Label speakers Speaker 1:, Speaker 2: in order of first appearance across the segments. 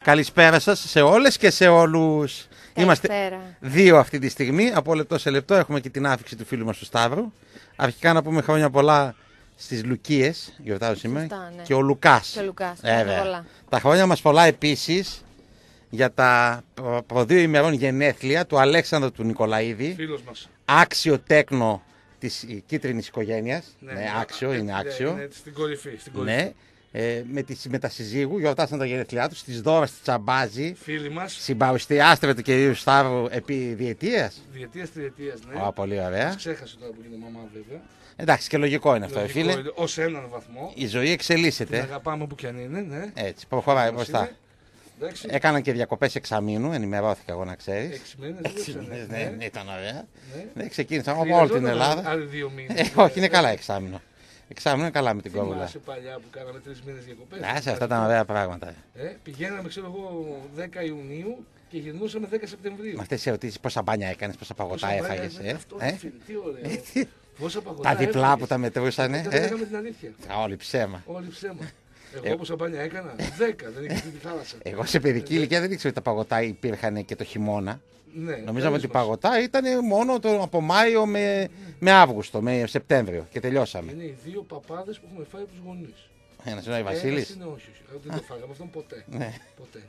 Speaker 1: Καλησπέρα σας σε όλες και σε όλους. Είμαστε δύο αυτή τη στιγμή. Από λεπτό σε λεπτό έχουμε και την άφηξη του φίλου μας του Σταύρου. Αρχικά να πούμε χρόνια πολλά στις Λουκίες, γιορτάζω σήμερα, ναι. Και ο Λουκάς.
Speaker 2: Και ο Λουκάς.
Speaker 1: Τα χρόνια μας πολλά επίσης για τα προ 2 ημερών γενέθλια του Αλέξανδρου του Νικολαίδη.
Speaker 3: Φίλος μας.
Speaker 1: Άξιο τέκνο της κίτρινης οικογένειας.
Speaker 3: Ναι,
Speaker 1: άξιο, είναι άξιο.
Speaker 3: Ναι, στην κορυφή.
Speaker 1: Ναι. Με τη συμμετασυζύγου, γιορτάσαν τα γενέθλιά του, στις Δώρα στη Τσαμπάζη.
Speaker 3: Φίλοι μας.
Speaker 1: Συμπαρουστιάστρια του κυρίου Σταύρου επί διετίας.
Speaker 3: Διετίας, ναι.
Speaker 1: Πολύ ωραία.
Speaker 3: Ξέχασε τώρα που είναι μαμά, βέβαια.
Speaker 1: Εντάξει, και λογικό είναι αυτό, φίλε.
Speaker 3: Ως έναν βαθμό.
Speaker 1: Η ζωή εξελίσσεται.
Speaker 3: Την αγαπάμε που κι αν είναι, ναι.
Speaker 1: Έτσι, προχωράει μπροστά. Έκαναν και διακοπές εξαμήνου, ενημερώθηκα εγώ να ξέρεις.
Speaker 3: 6 μήνες,
Speaker 1: ναι, ήταν ωραία. Ναι, ξεκίνησαν από όλη την Ελλάδα.
Speaker 3: Άλλοι 2 μήνες.
Speaker 1: Όχι, είναι καλά εξάμηνο. Εξάμηνο είναι καλά με την κόβουλα.
Speaker 3: Θυμάσαι παλιά που κάναμε 3 μήνες διακοπές.
Speaker 1: Άσε, αυτά ήταν ωραία πράγματα.
Speaker 3: Πηγαίναμε, ξέρω εγώ, 10 Ιουνίου και γυρνούσαμε 10 Σεπτεμβρίου.
Speaker 1: Με αυτές τις ερωτήσεις πόσα μπάνια έκανες, πόσα παγωτά έφαγες.
Speaker 3: Αυτό, τι ωραίο. Πόσα παγωτά
Speaker 1: τα διπλά που τα μετρούσανε.
Speaker 3: Δεν λέγαμε την αλήθεια.
Speaker 1: Όλοι ψέμα.
Speaker 3: Όλοι ψέμα. Εγώ πόσα μπάνια έκανα, 10, δεν ήξερα τη θάλασσα.
Speaker 1: Εγώ σε παιδική ηλικία δεν ήξερα ότι τα παγωτά υπήρχαν και το χειμώνα.
Speaker 3: Ναι,
Speaker 1: νομίζαμε ότι παγωτά ήταν μόνο από Μάιο με Αύγουστο, με Σεπτέμβριο και τελειώσαμε.
Speaker 3: Είναι οι δύο παπάδες που έχουμε φάει από τους γονείς.
Speaker 1: Ένας είναι ο Βασίλης.
Speaker 3: Είναι όχι, δεν το φάγαμε αυτόν ποτέ. Ποτέ.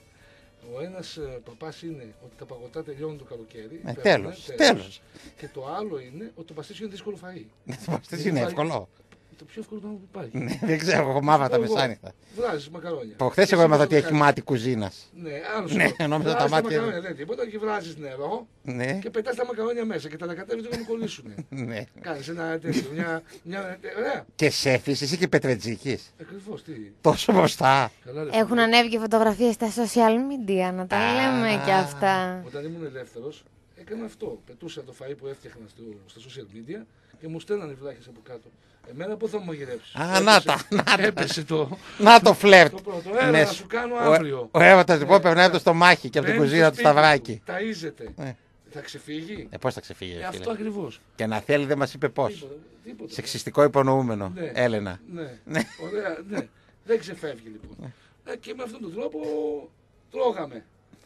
Speaker 3: Ο ένας παπάς είναι ότι τα παγωτά τελειώνουν το καλοκαίρι.
Speaker 1: Τέλος.
Speaker 3: Και το άλλο είναι ότι το παστίτσιο είναι δύσκολο φαΐ.
Speaker 1: Το παστίτσιο είναι εύκολο.
Speaker 3: Το πιο εύκολο πράγμα που υπάρχει.
Speaker 1: Ναι, δεν ξέρω, εγώ μαύρα τα μεσάνυχτα.
Speaker 3: Βράζεις μακαρόνια.
Speaker 1: Προχθές εγώ έμαθα ότι έχει μάτι κουζίνας.
Speaker 3: Ναι, άλλο σου.
Speaker 1: Νόμιζα τα μάτια.
Speaker 3: Δεν τίποτα και βράζεις νερό και πετάς τα μακαρόνια μέσα και τα ανακατεύεις δεν κολλήσουν. Κάνεις ένα τέτοιο, μια. Ωραία.
Speaker 1: Και σέφης, εσύ και Πετρετζίκης.
Speaker 3: Ακριβώς, τι.
Speaker 1: Τόσο μπροστά.
Speaker 2: Έχουν ανέβει και φωτογραφίες στα social media, να τα λέμε και αυτά.
Speaker 3: Όταν ήμουν ελεύθερος, έκανα αυτό. Πετούσα το φαΐ που έφτιαχνα στα social media και μου στέλνανε βλάχες από κάτω. Εμένα πού θα μου μαγειρέψεις.
Speaker 1: Να τα.
Speaker 3: Έπεσε το.
Speaker 1: Να το φλερτ.
Speaker 3: Το πρώτο. Έλα, να σου κάνω αύριο.
Speaker 1: Ο έρωτας λοιπόν περνάει από το στομάχι και από την κουζίνα του Σταυράκι.
Speaker 3: Ταΐζεται. Θα ξεφύγει.
Speaker 1: Πώς θα ξεφύγει.
Speaker 3: Αυτό ακριβώς.
Speaker 1: Και να θέλει δεν μας είπε πώς. Σεξιστικό υπονοούμενο. Έλενα.
Speaker 3: Ναι. Ωραία, ναι. Δεν ξεφεύγει λοιπόν. Και με αυτόν τον τρόπο τρώγαμε.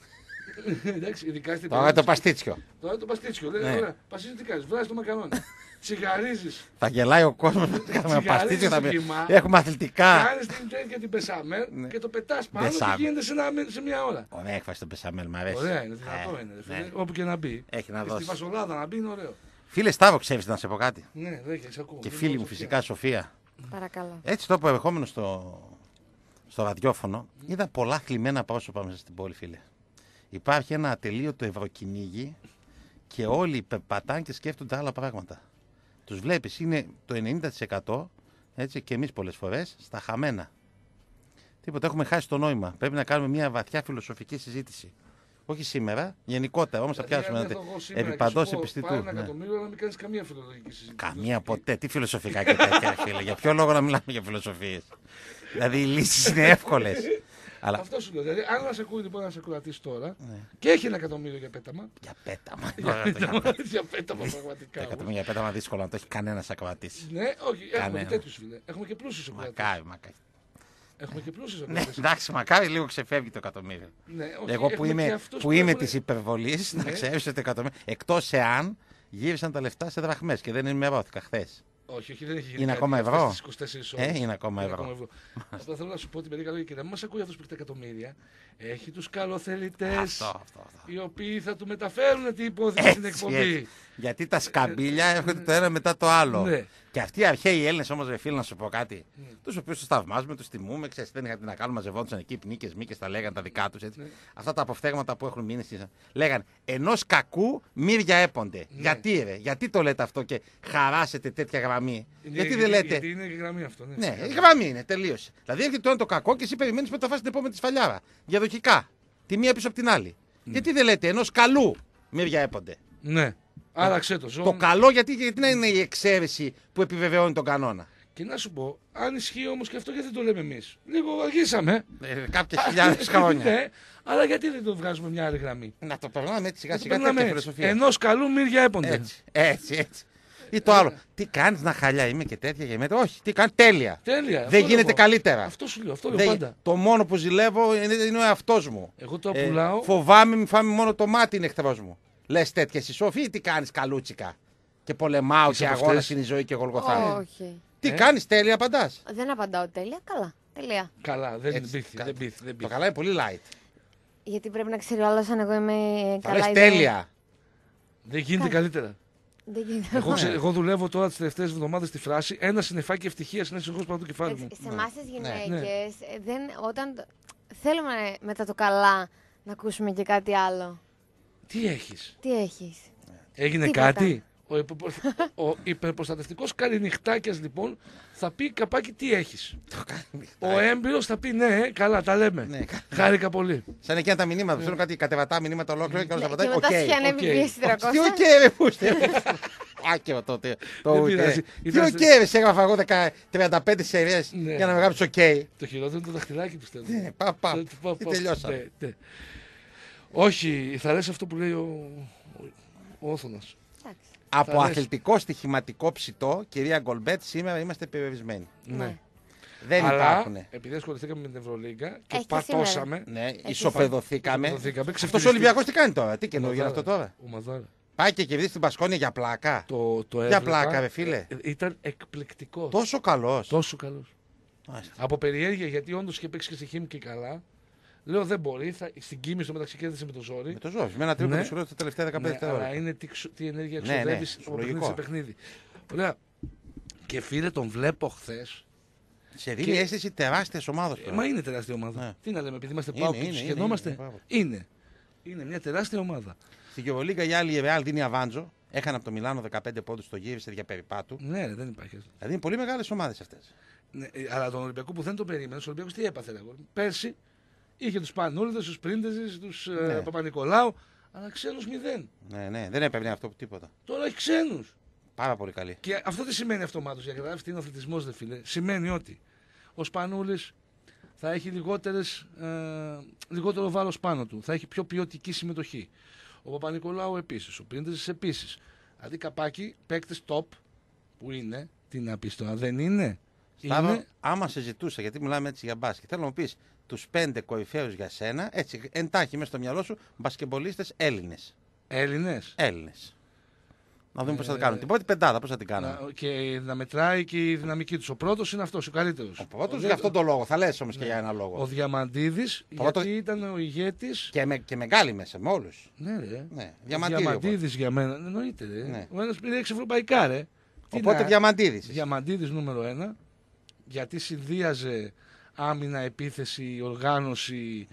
Speaker 3: Εντάξει, ειδικά στην
Speaker 1: Τώρα το παστίτσιο.
Speaker 3: Τώρα το παστίτσιο. Ωραία. Παστίτσιο τι κάνεις, βράζεις το μακαρόνι. Τσιγαρίζεις.
Speaker 1: Θα γελάει ο κόσμος που κάνουμε παστίτσιο. Έχουμε αθλητικά.
Speaker 3: Κάνεις την τέτοια την πεσάμελ και το πετάς πάνω και γίνεται σε μια ώρα.
Speaker 1: Ωραία έκφραση το πεσάμελ, μ' αρέσει.
Speaker 3: Ωραία είναι, δυνατό είναι. Όπου και να μπει.
Speaker 1: Έχει να δώσει.
Speaker 3: Στη φασολάδα να μπει είναι ωραίο.
Speaker 1: Φίλε Σταύρο, ξέρεις να σε πω κάτι.
Speaker 3: Ναι, δεν ακούω.
Speaker 1: Και φίλη μου φυσικά Σοφία.
Speaker 2: Παρακαλώ.
Speaker 1: Έτσι το ερχόμενο στο ραδιόφωνο είδα πολλά θλιμμένα πρόσωπα μέσα στην πόλη, φίλε. Υπάρχει ένα ατελείωτο ευρωκυνήγι και όλοι περπατάνε και σκέφτονται άλλα πράγματα. Τους βλέπεις, είναι το 90% έτσι, και εμείς πολλές φορές στα χαμένα. Τίποτα, έχουμε χάσει το νόημα. Πρέπει να κάνουμε μια βαθιά φιλοσοφική συζήτηση. Όχι σήμερα, γενικότερα όμως θα πιάσουμε επί παντός επιστητού.
Speaker 3: Πάρε 1 εκατομμύριο να μην κάνεις καμία φιλοσοφική συζήτηση.
Speaker 1: Καμία ποτέ. Τι φιλοσοφικά και τέτοια, φίλε. Για ποιο λόγο να μιλάμε για φιλοσοφίες. Δηλαδή οι λύσεις είναι εύκολες. Αλλά...
Speaker 3: Αυτό σου λέω. Δηλαδή, αν μας ακούει λοιπόν ένας ακροατής τώρα και έχει 1 εκατομμύριο για πέταμα.
Speaker 1: Για πέταμα.
Speaker 3: Για πέταμα πραγματικά. 1
Speaker 1: εκατομμύριο για πέταμα δύσκολο να το έχει κανένας ακροατής.
Speaker 3: Ναι, όχι. Έχουμε και τέτοιους φίλε. Έχουμε και πλούσιους ακροατές.
Speaker 1: Μακάρι.
Speaker 3: Έχουμε και πλούσιους
Speaker 1: ακροατές.
Speaker 3: ακροατές.
Speaker 1: Ναι, εντάξει, μακάρι λίγο ξεφεύγει το εκατομμύριο. Εγώ που είμαι της υπερβολής, να ξέρεις ότι το εκατομμύριο. Εκτός εάν γύρισαν τα λεφτά σε δραχμές και δεν ενημερώθηκα χθες.
Speaker 3: Όχι, δεν έχει γίνει.
Speaker 1: Είναι ακόμα ευρώ.
Speaker 3: Είναι
Speaker 1: ακόμα ευρώ.
Speaker 3: Αυτό θέλω να σου πω την περίπτωση λόγια και να μην μας ακούει αυτός που έχει τα εκατομμύρια. Έχει τους καλοθελητές οι οποίοι θα του μεταφέρουν την υπόθεση στην εκπομπή.
Speaker 1: Γιατί τα σκαμπίλια έρχονται το ένα μετά το άλλο. Και αυτοί οι αρχαίοι Έλληνες όμως, ρε φίλε, να σου πω κάτι. Τους οποίους τους θαυμάζουμε, τους τιμούμε, ξέρεις, δεν είχαν τι να κάνουν, μαζευόντουσαν εκεί, πνίκες, μήκες, τα λέγανε τα δικά τους. Αυτά τα αποφθέγματα που έχουν μείνει λέγανε ενός κακού μύρια έπονται. Γιατί ρε, γιατί το λέτε αυτό και χαράσετε τέτοια γραμμή. Γιατί δεν λέτε.
Speaker 3: Γιατί είναι η γραμμή αυτό.
Speaker 1: Ναι, η γραμμή είναι, τελείωσε. Δηλαδή έρχεται το ένα το κακό και εσύ περιμένεις που θα φας την επόμενη σφαλιάρα. Διαδοχικά. Τη μία πίσω από την άλλη. Γιατί δεν λέτε ενός καλού μύρια έπονται.
Speaker 3: Ναι. Άραξε το ζώο.
Speaker 1: Το καλό γιατί να είναι η εξαίρεση που επιβεβαιώνει τον κανόνα.
Speaker 3: Και να σου πω, αν ισχύει όμως και αυτό, γιατί δεν το λέμε εμείς. Λίγο αργήσαμε.
Speaker 1: Κάποιες χιλιάδες χρόνια.
Speaker 3: Ναι, αλλά γιατί δεν το βγάζουμε μια άλλη γραμμή.
Speaker 1: Να το περνάμε έτσι σιγά σιγά τέτοια φιλοσοφία.
Speaker 3: Ενός καλού μύρια έπονται.
Speaker 1: Έτσι. Ή το άλλο. Τι κάνει να χαλιά, είμαι και τέτοια και μετά. Όχι, τι κάνει, τέλεια.
Speaker 3: Τέλεια.
Speaker 1: Δεν γίνεται καλύτερα.
Speaker 3: Αυτό σου λέω, αυτό λέω πάντα.
Speaker 1: Το μόνο που ζηλεύω είναι ο εαυτό μου.
Speaker 3: Εγώ το πουλάω.
Speaker 1: Φοβάμαι, μην φάμε μόνο το μάτι, είναι εχθρό μου. Λε τέτοια εσύ, Σοφή, τι κάνει καλούτσικα. Και πολεμάω
Speaker 3: Είσαι
Speaker 1: και
Speaker 3: από
Speaker 1: αγώνα
Speaker 3: αυτές?
Speaker 1: είναι η ζωή και γολγοθά.
Speaker 2: Όχι.
Speaker 1: Τι κάνει, τέλεια, απαντά.
Speaker 2: Δεν απαντάω τέλεια. Καλά. Τελεία.
Speaker 3: Καλά, δεν
Speaker 1: Έτσι,
Speaker 3: πείθει. Δεν πείθει.
Speaker 1: Το καλά είναι πολύ light.
Speaker 2: Γιατί πρέπει να ξέρει ο άλλος αν εγώ είμαι
Speaker 1: Θα
Speaker 2: καλά
Speaker 1: λες
Speaker 2: ή
Speaker 1: τέλεια.
Speaker 3: Δεν γίνεται καλύτερα.
Speaker 2: Δεν γίνεται.
Speaker 3: Εγώ δουλεύω τώρα τις τελευταίες εβδομάδες στη φράση ένα συννεφάκι ευτυχίας είναι συνεχώς πάνω το κεφάλι μου.
Speaker 2: Σε εμάς τις γυναίκες,
Speaker 3: Ναι.
Speaker 2: όταν θέλουμε μετά το καλά να ακούσουμε και κάτι άλλο.
Speaker 3: Τι έχεις?
Speaker 2: Τι έχεις?
Speaker 3: Έγινε
Speaker 2: Τίποτα.
Speaker 3: κάτι? Ο υπερπροστατευτικός καληνυχτάκιας λοιπόν θα πει καπάκι τι έχεις. Ο έμπειρος θα πει ναι, καλά, τα λέμε.
Speaker 1: Ναι.
Speaker 3: Χάρηκα πολύ.
Speaker 1: Σαν εκείνα τα μηνύματα που στέλνουν κάτι κατεβατά μηνύματα ολόκληρα και όλα
Speaker 2: Και
Speaker 1: αυτά.
Speaker 2: μετά σου είχε ανέβει
Speaker 3: οκ.
Speaker 2: πίεση 300.
Speaker 1: Τι οκ, ρε, πού είστε. Άκυρο τότε.
Speaker 3: Δεν πειράζει.
Speaker 1: Τι οκ, ρε, σε έγραφα εγώ 35 σειρές
Speaker 3: Ναι.
Speaker 1: για να με γράψεις οκ.
Speaker 3: Το χειρότερο είναι το δαχτυλάκι του στέλνω.
Speaker 1: Ναι, παπ. Τι τελειώσαμε.
Speaker 3: Ναι, ναι. Όχι, θα λες αυτό που λέει ο Όθωνας.
Speaker 2: Εντάξει.
Speaker 1: Από
Speaker 3: Θα λες.
Speaker 1: αθλητικό στοιχηματικό ψητό, κυρία Γκολμπέτ, σήμερα είμαστε περιορισμένοι.
Speaker 3: Ναι.
Speaker 1: Δεν
Speaker 3: Αλλά
Speaker 1: υπάρχουν.
Speaker 3: επειδή ασχοληθήκαμε με την Ευρωλίγκα και
Speaker 2: Έχει και
Speaker 3: πατώσαμε.
Speaker 1: Ναι, ισοπεδωθήκαμε.
Speaker 3: Ισοπεδωθήκαμε,
Speaker 1: Αυτό ο
Speaker 3: ξεφτυλιστήκαμε.
Speaker 1: Ολυμπιακός τι κάνει τώρα, τι καινούργιο είναι αυτό τώρα.
Speaker 3: Ομαδάρα.
Speaker 1: Πάει και κερδίσει την Πασκόνια για πλάκα.
Speaker 3: Το
Speaker 1: Για
Speaker 3: έβλεπα.
Speaker 1: πλάκα, ρε φίλε.
Speaker 3: Ήταν εκπληκτικός.
Speaker 1: Τόσο καλός.
Speaker 3: Τόσο καλός.
Speaker 1: Μάλιστα.
Speaker 3: Από περιέργεια, γιατί όντως είχε παίξει και στη Χίμη και καλά. Λέω δεν μπορεί. Στην Κίμη στο μεταξύ κέρδισε με το ζόρι.
Speaker 1: Με το ζώο. Με ένα τρίποντο
Speaker 3: Ναι.
Speaker 1: που σου λέω τα τελευταία 15
Speaker 3: Ναι, αλλά
Speaker 1: δευτερόλεπτα.
Speaker 3: είναι τι ενέργεια
Speaker 1: Ναι, ναι,
Speaker 3: εξοδεύει από παιχνίδι
Speaker 1: λογικό.
Speaker 3: σε παιχνίδι. Ωραία. Και φίλε, τον βλέπω χθε.
Speaker 1: Σε δίνει
Speaker 3: Και-
Speaker 1: αίσθηση τεράστια ομάδα.
Speaker 3: Μα είναι τεράστια ομάδα.
Speaker 1: Ναι.
Speaker 3: Τι να λέμε, επειδή είμαστε
Speaker 1: Είναι,
Speaker 3: πάω και
Speaker 1: είναι,
Speaker 3: του
Speaker 1: είναι,
Speaker 3: σχεδόμαστε.
Speaker 1: είναι, μπράβο.
Speaker 3: Είναι. Είναι μια τεράστια ομάδα.
Speaker 1: Στην Γεωβολίγκα η άλλη η Ρεάλ δίνει αβάντζο. Έχανε από το Μιλάνο 15 πόντου, το γύρισε για περιπάτου.
Speaker 3: Ναι, ρε, δεν υπάρχει.
Speaker 1: Δηλαδή είναι πολύ μεγάλε ομάδε αυτέ.
Speaker 3: Ναι, αλλά τον Ολυμπιακό που δεν το περίμενε, ο Ολυμπιακό τι έπαθε, λέγω. Πέρσι είχε του Πανούλιδε, του Πρίντεζε, του
Speaker 1: Ναι.
Speaker 3: Παπα-Νικολάου, αλλά ξένου μηδέν.
Speaker 1: Ναι, ναι, δεν έπαιρνε αυτό τίποτα.
Speaker 3: Τώρα έχει ξένου.
Speaker 1: Πάρα πολύ καλή.
Speaker 3: Και αυτό τι σημαίνει αυτομάτω, για να καταλάβει τι είναι ο αθλητισμό, δε φίλε. Σημαίνει ότι ο Σπανούλη θα έχει λιγότερο βάρος πάνω του, θα έχει πιο ποιοτική συμμετοχή. Ο Παπα-Νικολάου επίση, ο Πρίντεζε επίση. Δηλαδή καπάκι, παίκτε top που είναι, τι να πει τώρα, δεν είναι.
Speaker 1: Σταύρο,
Speaker 3: Είναι
Speaker 1: άμα σε ζητούσα, γιατί μιλάμε έτσι για μπάσκετ, θέλω να μου πει του 5 κορυφαίου για σένα, έτσι εντάχει μέσα στο μυαλό σου, μπασκεμπολίστε Έλληνε.
Speaker 3: Έλληνες.
Speaker 1: Έλληνες. Να δούμε πώ θα την κάνουν. Την πρώτη πεντάδα, πώ θα την κάνουν.
Speaker 3: Και να μετράει και η δυναμική του. Ο πρώτο είναι αυτό, ο καλύτερο.
Speaker 1: Ο πρώτο για αυτόν τον λόγο. Θα λε όμω και για ένα
Speaker 3: Ο
Speaker 1: λόγο.
Speaker 3: Διαμαντίδη,
Speaker 1: Πρώτος-
Speaker 3: γιατί ήταν ο ηγέτη.
Speaker 1: Και μεγάλη μέσα, με όλου.
Speaker 3: Ναι, ρε.
Speaker 1: Ναι,
Speaker 3: Ο
Speaker 1: Διαμαντίδη.
Speaker 3: Διαμαντίδη για μένα. Εννοείται, ρε.
Speaker 1: Ναι.
Speaker 3: Ο ένα πήρε 6 ευρωπαϊκά, ρε. Τι
Speaker 1: Οπότε
Speaker 3: να-
Speaker 1: Διαμαντίδη.
Speaker 3: Διαμαντίδης νούμερο 1, γιατί συνδύαζε άμυνα, επίθεση, οργάνωση,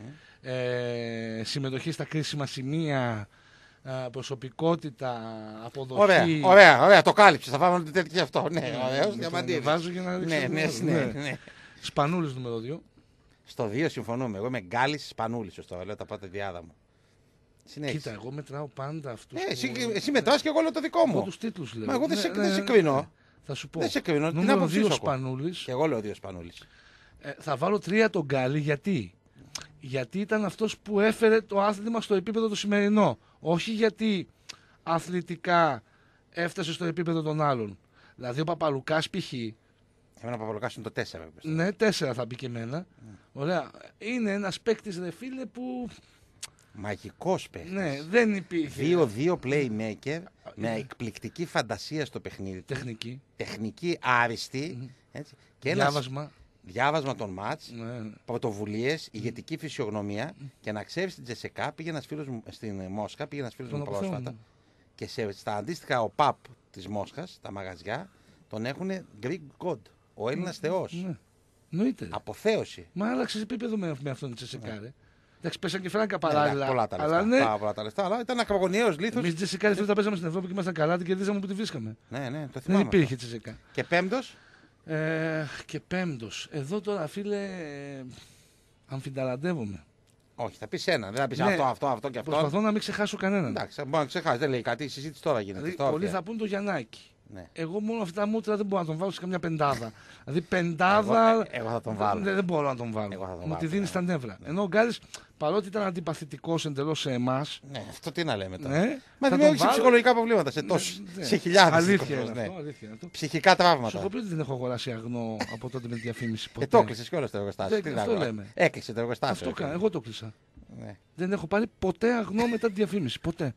Speaker 3: συμμετοχή στα κρίσιμα σημεία, προσωπικότητα, αποδοχή.
Speaker 1: Ωραία. Το κάλυψε. Θα πάμε τέτοιο αυτό. Ναι, ωραίο.
Speaker 3: Το
Speaker 1: Διαμαντίδη.
Speaker 3: βάζω για να
Speaker 1: Ναι,
Speaker 3: δείξω.
Speaker 1: ναι.
Speaker 3: Σπανούλης νούμερο 2.
Speaker 1: Στο 2 συμφωνούμε. Εγώ είμαι Γκάλη Σπανούλη. Σωστό. Λέω τα πρώτα διάδα μου.
Speaker 3: Κοίτα,
Speaker 1: Συνέχισε.
Speaker 3: εγώ μετράω πάντα αυτούς.
Speaker 1: Εσύ μετράς και εγώ λέω το δικό
Speaker 3: Εγώ
Speaker 1: μου.
Speaker 3: τους τίτλους λέω.
Speaker 1: Μα εγώ δεν
Speaker 3: Ναι,
Speaker 1: σε-
Speaker 3: ναι,
Speaker 1: δεν σε
Speaker 3: ναι,
Speaker 1: κρίνω.
Speaker 3: ναι. Θα σου πω.
Speaker 1: Δεν σε κρίνω. Την
Speaker 3: Νούμερο
Speaker 1: άποψή
Speaker 3: 2
Speaker 1: σου ακούω.
Speaker 3: Σπανούλης.
Speaker 1: Και εγώ λέω 2 Σπανούλη.
Speaker 3: Θα βάλω 3 τον Γκάλι, γιατί. Γιατί ήταν αυτός που έφερε το άθλημα στο επίπεδο το σημερινό. Όχι γιατί αθλητικά έφτασε στο επίπεδο των άλλων. Δηλαδή ο Παπαλουκάς π.χ.
Speaker 1: Εμένα ο Παπαλουκάς είναι το 4.
Speaker 3: Ναι, 4 θα μπει και εμένα. Ωραία. Είναι ένας παίκτης, ρε φίλε, που
Speaker 1: Μαγικό παίχτη.
Speaker 3: ναι, δεν υπήρχε
Speaker 1: 2-2 playmaker με εκπληκτική φαντασία στο παιχνίδι. του.
Speaker 3: τεχνική.
Speaker 1: Τεχνική άριστη. Έτσι. Και ένα διάβασμα των μάτς.
Speaker 3: Ναι.
Speaker 1: Πρωτοβουλίες, ηγετική φυσιογνωμία και να ξέρει στην Τζεσεκά, πήγε ένα φίλο μου στην Μόσχα, πήγε ένα φίλο μου
Speaker 3: Τον
Speaker 1: πρόσφατα
Speaker 3: αποθέωνα.
Speaker 1: και στα αντίστοιχα ο ΠΑΠ τη Μόσχας, τα μαγαζιά, τον έχουν Greek God, ο Έλληνας Θεός.
Speaker 3: Ναι. Εννοείται.
Speaker 1: Αποθέωση.
Speaker 3: Μα άλλαξε επίπεδο με αυτόν τη Τζεσικά, ρε. Εντάξει, πέσαν και φράγκα
Speaker 1: Ναι,
Speaker 3: παράλληλα.
Speaker 1: πολλά τα
Speaker 3: Αλλά
Speaker 1: λεφτά.
Speaker 3: ναι,
Speaker 1: Πάρα πολλά τα λεφτά, αλλά ήταν ακρογωνιαίος λίθος.
Speaker 3: εμεί Τζεσικά δεν τα παίζαμε στην Ευρώπη και ήμασταν καλά, την κερδίσαμε που τη βρίσκαμε.
Speaker 1: Ναι, το
Speaker 3: Δεν
Speaker 1: θυμάμαι.
Speaker 3: υπήρχε Τζεσικά.
Speaker 1: Και πέμπτος,
Speaker 3: Και πέμπτος. Εδώ τώρα, φίλε, αμφιταλαντεύομαι.
Speaker 1: όχι, θα πει ένα, δεν θα πει
Speaker 3: Ναι,
Speaker 1: αυτό και αυτό.
Speaker 3: Προσπαθώ να μην ξεχάσω κανέναν.
Speaker 1: Εντάξει, μπορεί να ξεχάσει, δεν λέει κάτι, η συζήτηση τώρα γίνεται.
Speaker 3: Δηλαδή,
Speaker 1: τώρα
Speaker 3: πολλοί
Speaker 1: πια.
Speaker 3: θα πούν το Γιαννάκη.
Speaker 1: Ναι.
Speaker 3: Εγώ μόνο αυτά τα μούτρα δεν μπορώ να τον βάλω σε καμιά πεντάδα. Δηλαδή πεντάδα.
Speaker 1: Εγώ θα τον βάλω.
Speaker 3: Δεν μπορώ να τον βάλω.
Speaker 1: Εγώ θα τον
Speaker 3: Μου τη
Speaker 1: βάλω,
Speaker 3: δίνει
Speaker 1: ναι.
Speaker 3: στα νεύρα. Ενώ ο Γκάλης, παρότι ήταν αντιπαθητικός εντελώς σε εμάς.
Speaker 1: Ναι, αυτό τι να λέμε τώρα.
Speaker 3: Ναι,
Speaker 1: Μα
Speaker 3: θα
Speaker 1: δημιούργησε
Speaker 3: τον βάλω.
Speaker 1: ψυχολογικά προβλήματα σε χιλιάδες.
Speaker 3: Αλήθεια
Speaker 1: κόσμος,
Speaker 3: είναι
Speaker 1: ναι.
Speaker 3: αυτό. Αλήθεια είναι αυτό.
Speaker 1: Ψυχικά
Speaker 3: Σου
Speaker 1: τραύματα.
Speaker 3: έχω πει ότι δεν έχω αγοράσει αγνό από τότε με τη διαφήμιση ποτέ.
Speaker 1: Το έκλεισε κιόλα το εργοστάσιο.
Speaker 3: Δεν-
Speaker 1: Τι
Speaker 3: αυτό
Speaker 1: να πω.
Speaker 3: λέμε.
Speaker 1: Έκλεισε το εργοστάσιο.
Speaker 3: Αυτό κάνω. Εγώ το κλείσα.
Speaker 1: Ναι.
Speaker 3: Δεν έχω πάρει ποτέ αγνό μετά τη διαφήμιση. Ποτέ.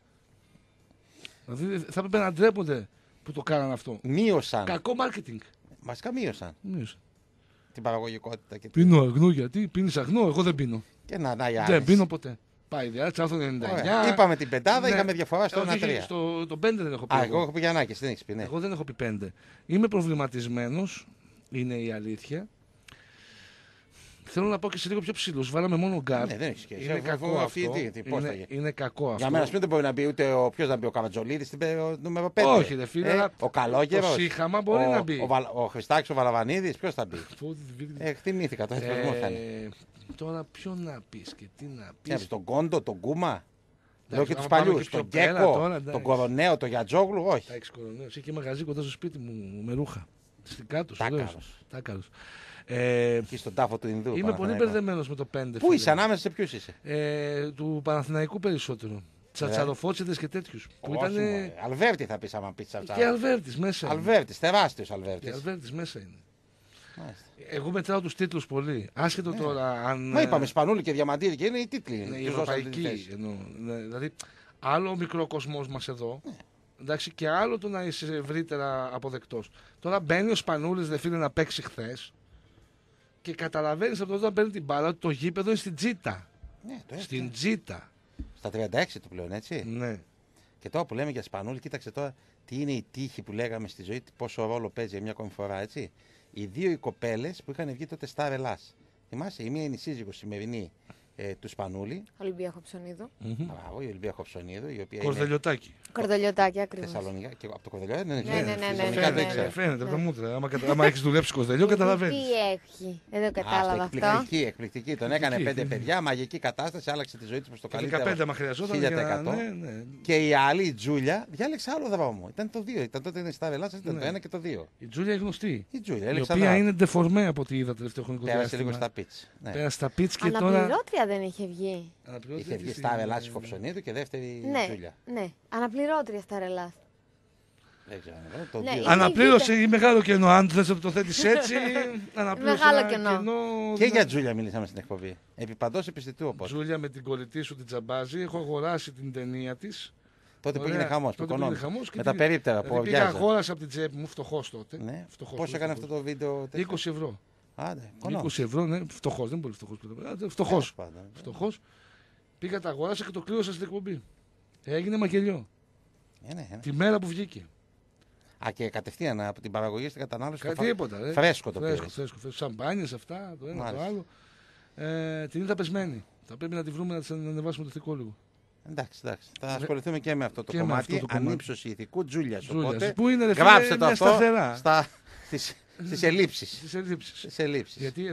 Speaker 3: Δηλαδή θα έπρεπε να ντρέπονται που το κάνανε αυτό.
Speaker 1: Μείωσαν.
Speaker 3: Κακό marketing.
Speaker 1: Βασικά μείωσαν
Speaker 3: Μείωσε.
Speaker 1: την παραγωγικότητα. Και,
Speaker 3: Πίνω αγνό γιατί πίνεις αγνό, εγώ δεν πίνω.
Speaker 1: και να οι άλλες.
Speaker 3: Δεν πίνω ποτέ. Πάει διάρκεια, άρθρο 99.
Speaker 1: Ωραία. Είπαμε την πεντάδα,
Speaker 3: Ναι.
Speaker 1: είχαμε διαφορά στο
Speaker 3: Όχι,
Speaker 1: 1-3.
Speaker 3: το 5 δεν έχω πει.
Speaker 1: Α, εγώ έχω πει Γιαννάκη, δεν έχει πει. Ναι.
Speaker 3: Εγώ δεν έχω πει 5. Είμαι προβληματισμένος, είναι η αλήθεια. Θέλω να πάω και σε λίγο πιο ψηλούς. Βάλαμε μόνο γκάρ.
Speaker 1: Ναι, δεν έχει σχέση.
Speaker 3: Είναι
Speaker 1: Αφού
Speaker 3: κακό
Speaker 1: αυτή
Speaker 3: αυτό.
Speaker 1: πώς θα γίνει.
Speaker 3: Είναι κακό αυτό.
Speaker 1: Για μένα δεν μπορεί να μπει ούτε ποιο να μπει, ο Καβατζολίδη στην νούμερο 5.
Speaker 3: Όχι, ρε φίλε, αλλά
Speaker 1: ο Καλόγερος.
Speaker 3: το σύγχαμα μπορεί να μπει.
Speaker 1: Ο Χριστάκης, ο Βαλαβανίδης, ποιο θα μπει.
Speaker 3: Φω-
Speaker 1: Χτιμήθηκα το έτσι πώς μου έφτανε.
Speaker 3: Τώρα ποιο να πεις και τι να πεις.
Speaker 1: Τον Κόντο, τον Κούμα. Λέω και
Speaker 3: άμα
Speaker 1: του
Speaker 3: πάμε
Speaker 1: παλιού.
Speaker 3: και πιο
Speaker 1: Τον
Speaker 3: πέρα
Speaker 1: Γκέκο,
Speaker 3: τώρα,
Speaker 1: τον
Speaker 3: εντάξει.
Speaker 1: Κοροναίο, τον Γιατζόγλου, όχι.
Speaker 3: Εντάξει, κορονοϊός. Είχε και μαγαζί κοντά στο σπίτι μου με ρούχα. Στην κάτω,
Speaker 1: Τάκαρος.
Speaker 3: Τάκαρος.
Speaker 1: Εκεί στον τάφο του Ινδού.
Speaker 3: Είμαι πολύ
Speaker 1: Παναθηναϊκό.
Speaker 3: μπερδεμένος με το 5.
Speaker 1: Πού είσαι, ανάμεσα σε ποιου είσαι.
Speaker 3: Του Παναθηναϊκού περισσότερο. Τσατσαροφότσιδες και τέτοιους. Που
Speaker 1: Όχι,
Speaker 3: ήταν.
Speaker 1: μωρέ. Αλβέρτη θα πει άμα πει
Speaker 3: Και
Speaker 1: τσατσάρα.
Speaker 3: Αλβέρτης μέσα. είναι.
Speaker 1: Αλβέρτη, τεράστιο
Speaker 3: Και
Speaker 1: Αλβέρτη.
Speaker 3: Αλβέρτης μέσα είναι. Εγώ μετράω τους τίτλους πολύ. Άσχετο τώρα αν.
Speaker 1: Μα είπαμε Σπανούλη και Διαμαντίδη και είναι οι τίτλοι.
Speaker 3: Ναι, η
Speaker 1: Τους δώσαμε τις
Speaker 3: ευρωπαϊκή
Speaker 1: θέσεις.
Speaker 3: εννοώ. Ναι, δηλαδή, άλλο ο μικρό κοσμός μας εδώ. Εντάξει, και άλλο το να είσαι ευρύτερα αποδεκτός. Τώρα μπαίνει ο Σπανούλης, δε φίλε, να παίξει χθες και καταλαβαίνεις από το όταν παίρνει την μπάλα ότι το γήπεδο είναι στην τζίτα.
Speaker 1: Ναι, το έχει.
Speaker 3: Στην τζίτα.
Speaker 1: Στα 36 του πλέον, έτσι.
Speaker 3: Ναι.
Speaker 1: Και τώρα που λέμε για Σπανούλη, κοίταξε τώρα τι είναι η τύχη που λέγαμε στη ζωή, πόσο ρόλο παίζει για μια ακόμη φορά, έτσι. Οι δύο οι κοπέλες που είχαν βγει τότε στα Ελλάς. Θυμάσαι, η μία είναι η σύζυγος σημερινή του Σπανούλη.
Speaker 2: Ολυμπιακό ψωνίδου.
Speaker 1: Μπράβο, η Ολυμπία Χοψονίδου, η οποία είναι
Speaker 3: Κορδελιωτάκι.
Speaker 2: Κορδελιωτάκι ακριβώς.
Speaker 1: Θεσσαλονικά. Και από το Κορδελιό, ναι,
Speaker 2: Ναι, ναι, ναι, ναι,
Speaker 1: Θεσσαλονικά
Speaker 2: ναι,
Speaker 1: δεν
Speaker 2: ναι.
Speaker 1: ξέρω.
Speaker 3: Φαίνεται από τα μούτρα. Άμα έχεις δουλέψει κορδελιό, καταλαβαίνεις.
Speaker 2: Τι έχει. Δεν το κατάλαβα αυτό.
Speaker 1: Εκπληκτική, εκπληκτική. Τον έκανε
Speaker 3: Εκπληκτική,
Speaker 1: 5
Speaker 3: ναι.
Speaker 1: παιδιά, μαγική κατάσταση, άλλαξε τη ζωή του προς το
Speaker 3: Και
Speaker 1: καλύτερο.
Speaker 3: 15 άμα χρειαζόταν. για να-
Speaker 1: 1000%.
Speaker 3: Ναι, ναι.
Speaker 1: Και η άλλη, η Τζούλια, διάλεξε άλλο δρόμο. Ήταν το 2. Ήταν τότε στα Ελλάς, ήταν
Speaker 3: Ναι.
Speaker 1: το 1 και το 2.
Speaker 3: Η Τζούλια είναι γνωστή.
Speaker 1: Η Τζούλια,
Speaker 3: Η
Speaker 1: έλεξε
Speaker 3: οποία
Speaker 1: δρόμο.
Speaker 3: είναι ντεφορμέ από ό,τι είδα τελευταίο χρονικό
Speaker 1: Πέρασε
Speaker 3: διάστημα.
Speaker 1: λίγο στα πίτς. Ναι.
Speaker 3: Πέρασε στα πίτς και τώρα.
Speaker 2: Αναπληρώτρια δεν είχε βγει.
Speaker 1: Είχε βγει στα Ελλάς η Χοψονίδου και δεύτερη η
Speaker 2: Ναι,
Speaker 1: Τζούλια.
Speaker 2: ναι. Αναπληρώτρια στα ρελά.
Speaker 1: Δεν ξέρω. Το
Speaker 2: Ναι,
Speaker 1: 2.
Speaker 2: είναι-
Speaker 3: Αναπλήρωσε ή μεγάλο κενό. Αν θες να το θέτεις έτσι, αναπλήρωσε
Speaker 2: Μεγάλο
Speaker 3: ένα
Speaker 2: κενό.
Speaker 1: Και για Τζούλια μιλήσαμε στην εκπομπή. Επί παντός επιστητού οπότε.
Speaker 3: Τζούλια με την κολλητή σου την Τζαμπάζη. Έχω αγοράσει την ταινία της.
Speaker 1: Τότε που
Speaker 3: Ωραία.
Speaker 1: έγινε χαμός, που
Speaker 3: Τότε που έγινε
Speaker 1: οικονόμησε.
Speaker 3: χαμός και
Speaker 1: Με τα
Speaker 3: την-
Speaker 1: περίπτερα που
Speaker 3: Δηλαδή πήγα,
Speaker 1: οριάζε.
Speaker 3: αγόρασα από την τσέπη μου, φτωχός τότε.
Speaker 1: Ναι.
Speaker 3: Φτωχός,
Speaker 1: Πώς
Speaker 3: πολύ
Speaker 1: έκανε αυτό
Speaker 3: φτωχός.
Speaker 1: το βίντεο.
Speaker 3: 20 ευρώ.
Speaker 1: Άντε,
Speaker 3: 20 ευρώ, ναι, φτωχός, δεν είναι πολύ φτωχός. Φτωχός.
Speaker 1: Τέλος πάντων.
Speaker 3: Φτωχός. Πήγα, τα αγόρασα και το κλείωσα στην εκπομπή. Έγινε μακελιό.
Speaker 1: Ναι.
Speaker 3: Τη μέρα που βγήκε.
Speaker 1: Α, και κατευθείαν από την παραγωγή στην κατανάλωση.
Speaker 3: Κάτι
Speaker 1: το
Speaker 3: τίποτα. Ρε.
Speaker 1: Φρέσκο το
Speaker 3: φρέσκο,
Speaker 1: πήρες.
Speaker 3: φρέσκο. Σαμπάνιες αυτά, το ένα το
Speaker 1: Μάλιστα.
Speaker 3: άλλο. Την είδα πεσμένη. Θα πρέπει να τη βρούμε να τη ανεβάσουμε το ηθικό λίγο.
Speaker 1: Εντάξει. Θα ασχοληθούμε και με αυτό το
Speaker 3: Και με
Speaker 1: κομμάτι.
Speaker 3: αυτό το κομμάτι.
Speaker 1: Ανύψωση ηθικού Τζούλια.
Speaker 3: Τζούλιας,
Speaker 1: Οπότε
Speaker 3: που είναι, ρε φίλε,
Speaker 1: γράψτε το
Speaker 3: μια
Speaker 1: αυτό
Speaker 3: σταθερά.
Speaker 1: στις ελλείψεις.
Speaker 3: Στις ελλείψεις.
Speaker 1: Στις ελλείψεις.
Speaker 3: Γιατί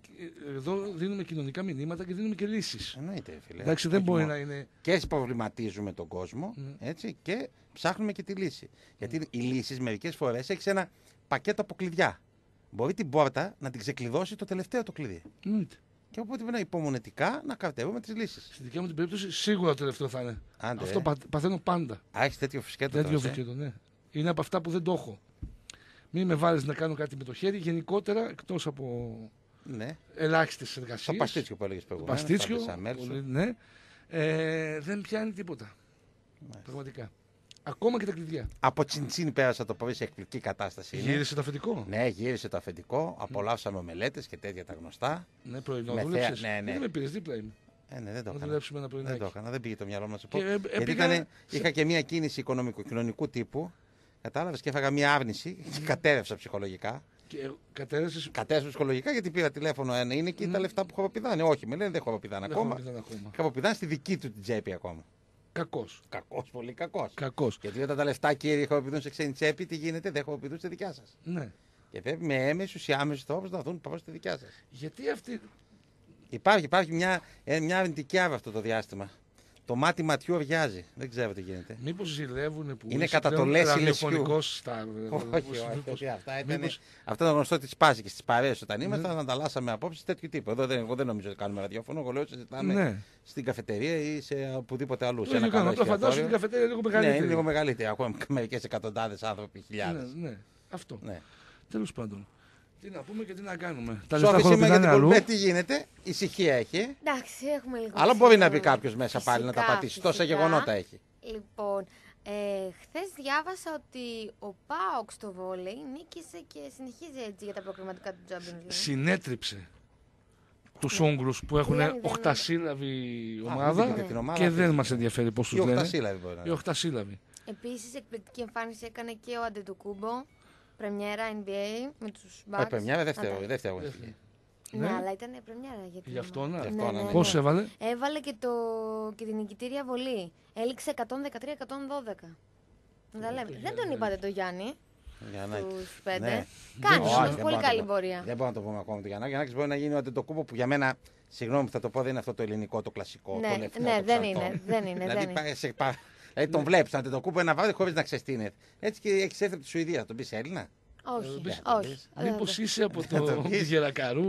Speaker 3: εδώ δίνουμε κοινωνικά μηνύματα και δίνουμε και λύσεις.
Speaker 1: Εννοείται, φίλε.
Speaker 3: Εντάξει, δεν
Speaker 1: Όχι
Speaker 3: μπορεί
Speaker 1: μόνο.
Speaker 3: να είναι.
Speaker 1: Και προβληματίζουμε τον κόσμο, έτσι, και ψάχνουμε και τη λύση. Γιατί οι λύσεις μερικές φορές έχεις ένα πακέτο από κλειδιά. Μπορεί την πόρτα να την ξεκλειδώσει το τελευταίο το κλειδί.
Speaker 3: Εννοείται.
Speaker 1: Και οπότε πρέπει να υπομονετικά να καρτεύουμε τις λύσεις.
Speaker 3: Στη δικιά μου την περίπτωση σίγουρα το τελευταίο θα είναι.
Speaker 1: Άντε,
Speaker 3: Αυτό παθαίνω πάντα.
Speaker 1: Α, έχεις τέτοιο φουσκέτο.
Speaker 3: Τέτοιο
Speaker 1: τώρα,
Speaker 3: βουκέτο, ναι. Είναι από αυτά που δεν το έχω. Μην με βάλεις να κάνω κάτι με το χέρι, γενικότερα εκτός από
Speaker 1: Ναι.
Speaker 3: ελάχιστες εργασίες.
Speaker 1: Το παστίτσιο που έλεγες
Speaker 3: Το
Speaker 1: προηγουμένως.
Speaker 3: παστίτσιο,
Speaker 1: τα μπεσαμέλ σου.
Speaker 3: πολύ, ναι. Δεν πιάνει τίποτα. Πραγματικά. Ακόμα και τα κλειδιά.
Speaker 1: Από τσιντσίνη πέρασα το πρωί σε εκπληκτική κατάσταση. είναι.
Speaker 3: Γύρισε το αφεντικό.
Speaker 1: Ναι, γύρισε το αφεντικό. Απολαύσαμε ομελέτες και τέτοια τα γνωστά.
Speaker 3: Ναι, πρωινό.
Speaker 1: Με
Speaker 3: Δούλεψες.
Speaker 1: θέα- ναι, ναι.
Speaker 3: Δεν με πήρες, δίπλα είμαι.
Speaker 1: Ναι, δεν το
Speaker 3: Να
Speaker 1: έκανα.
Speaker 3: δουλέψουμε ένα
Speaker 1: Δεν
Speaker 3: πρωινάκι.
Speaker 1: το έκανα, δεν πήγε το μυαλό μου να σου πω.
Speaker 3: Και,
Speaker 1: Γιατί
Speaker 3: πήγα
Speaker 1: είχα και μια κίνηση οικονομικο-κοινωνικού τύπου. Κατάλαβες και έφαγα μια άρνηση και κατέρευσα ψυχολογικά.
Speaker 3: Και κατέρευσες.
Speaker 1: Κατέρευσα ψυχολογικά γιατί πήρα τηλέφωνο ένα. Είναι και τα λεφτά που χοροπηδάνε. Όχι, με λένε δεν χοροπηδάνε
Speaker 3: Δεν
Speaker 1: ακόμα.
Speaker 3: έχουμε πιθανά ακόμα.
Speaker 1: Χοροπηδάνε στη δική του την τσέπη ακόμα.
Speaker 3: Κακός.
Speaker 1: Κακός, πολύ κακός.
Speaker 3: Κακός.
Speaker 1: Γιατί όταν τα λεφτά κύριοι χοροπηδούν σε ξένη τσέπη, τι γίνεται, δεν χοροπηδούν στη δικιά σας.
Speaker 3: Ναι.
Speaker 1: Και πρέπει με έμεσους ή άμεσους τρόπους να δουν προς τη δικιά σας.
Speaker 3: Γιατί αυτή.
Speaker 1: Υπάρχει μια αρνητική άβρα αυτό το διάστημα. Το μάτι ματιού βιάζει. Δεν ξέρω τι γίνεται.
Speaker 3: Μήπως ζηλεύουν που
Speaker 1: Είναι κατά το Λέση Λεσιού.
Speaker 3: Όχι.
Speaker 1: Αυτό είναι γνωστό τη πάση και στι παρέες όταν ήμασταν, να ανταλλάσσαμε απόψεις τέτοιου τύπου. Εγώ δεν νομίζω ότι κάνουμε ραδιόφωνο. Εγώ λέω ότι συζητάμε στην καφετερία ή σε οπουδήποτε αλλού.
Speaker 3: Το φαντάζομαι την καφετέρια λίγο μεγαλύτερη.
Speaker 1: Ναι, είναι λίγο μεγαλύτερη. Ακόμα μερικές εκατοντάδες άνθρωποι, χιλιάδες.
Speaker 3: Ναι, αυτό.
Speaker 1: Ναι.
Speaker 3: Τέλος πάντων. Τι να πούμε και τι να κάνουμε.
Speaker 1: Σόφι, σήμερα για την Κολμπέ τι γίνεται, ησυχία έχει.
Speaker 2: Εντάξει, έχουμε λίγο.
Speaker 1: Αλλά μπορεί να μπει κάποιο μέσα πάλι να τα πατήσει. Τόσα γεγονότα έχει.
Speaker 2: Λοιπόν, χθες διάβασα ότι ο ΠΑΟΚ στο βόλεϊ νίκησε και συνεχίζει έτσι για τα προκριματικά του Champions League.
Speaker 3: Συνέτριψε τους Ούγγρους που έχουν οχτασύλλαβη ομάδα και δεν μας ενδιαφέρει πώς τους λένε. Οι οχτασύλλαβοι.
Speaker 2: Επίσης, εκπληκτική εμφάνιση έκανε και ο Αντετοκούμπο. Πρεμιέρα NBA με τους Bucks.
Speaker 1: Πρεμιέρα δεύτερη αγωνιστική.
Speaker 2: Ναι, αλλά ήταν πρεμιέρα.
Speaker 3: Γι' αυτό να.
Speaker 2: Ναι.
Speaker 3: Πώς έβαλε?
Speaker 2: Έβαλε και την νικητήρια βολή. Έληξε 113-112. Δεν τον είπατε το Γιάννη. Στους 5.
Speaker 1: Ναι.
Speaker 2: Κάνει πολύ καλή πορεία.
Speaker 1: Δεν μπορούμε να το πούμε ακόμα το Γιάννη. Ο Γιάννης μπορεί να γίνει ο Αντετοκούμπο που για μένα, συγγνώμη που θα το πω, δεν είναι αυτό το ελληνικό, το κλασικό.
Speaker 2: Ναι, δεν είναι.
Speaker 1: Δηλαδή τον βλέπει να το κούπο ένα βάδι χωρί να ξεστήνεται. Έτσι και έχει έρθει από τη Σουηδία, θα τον πει Έλληνα.
Speaker 2: Όχι.
Speaker 3: Μήπως είσαι από τη Γερακαρού.